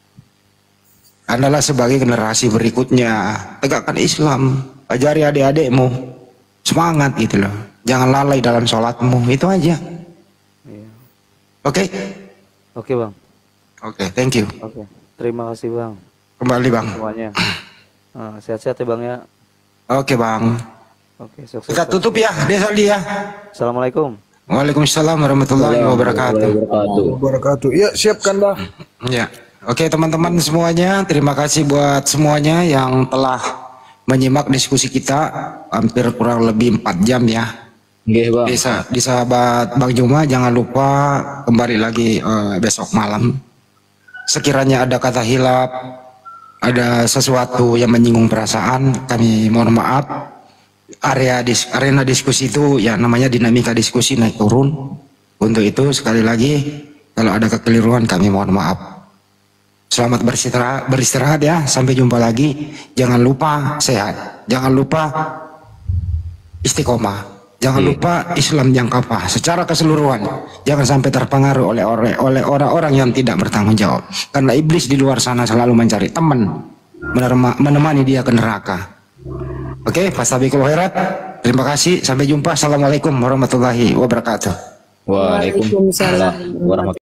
Andalah sebagai generasi berikutnya, tegakkan Islam, ajari adik-adikmu semangat gitu loh. Jangan lalai dalam sholatmu, itu aja. Iya. Oke? Oke bang. Oke, thank you. Oke. Terima kasih bang. Kembali bang. Semuanya. Sehat-sehat ya bang ya. Oke bang. Oke, sukses. Kita tutup ya, Desa dia. Assalamualaikum. Waalaikumsalam warahmatullahi wabarakatuh. Ya, siapkan dah. Ya. Oke teman-teman semuanya, terima kasih buat semuanya yang telah menyimak diskusi kita hampir kurang lebih 4 jam ya. Bang. Di sahabat Bang Juma, jangan lupa kembali lagi besok malam. Sekiranya ada kata hilaf, ada sesuatu yang menyinggung perasaan, kami mohon maaf. Arena diskusi itu ya namanya dinamika diskusi naik turun. Untuk itu sekali lagi kalau ada kekeliruan kami mohon maaf. Selamat beristirahat ya, sampai jumpa lagi. Jangan lupa sehat, jangan lupa istiqomah, jangan lupa Islam yang kafah secara keseluruhan. Jangan sampai terpengaruh oleh orang-orang yang tidak bertanggung jawab. Karena iblis di luar sana selalu mencari teman menemani dia ke neraka. Oke, fastabiqul khairat. Terima kasih, sampai jumpa. Assalamualaikum warahmatullahi wabarakatuh. Waalaikumsalam warahmatullahi wabarakatuh.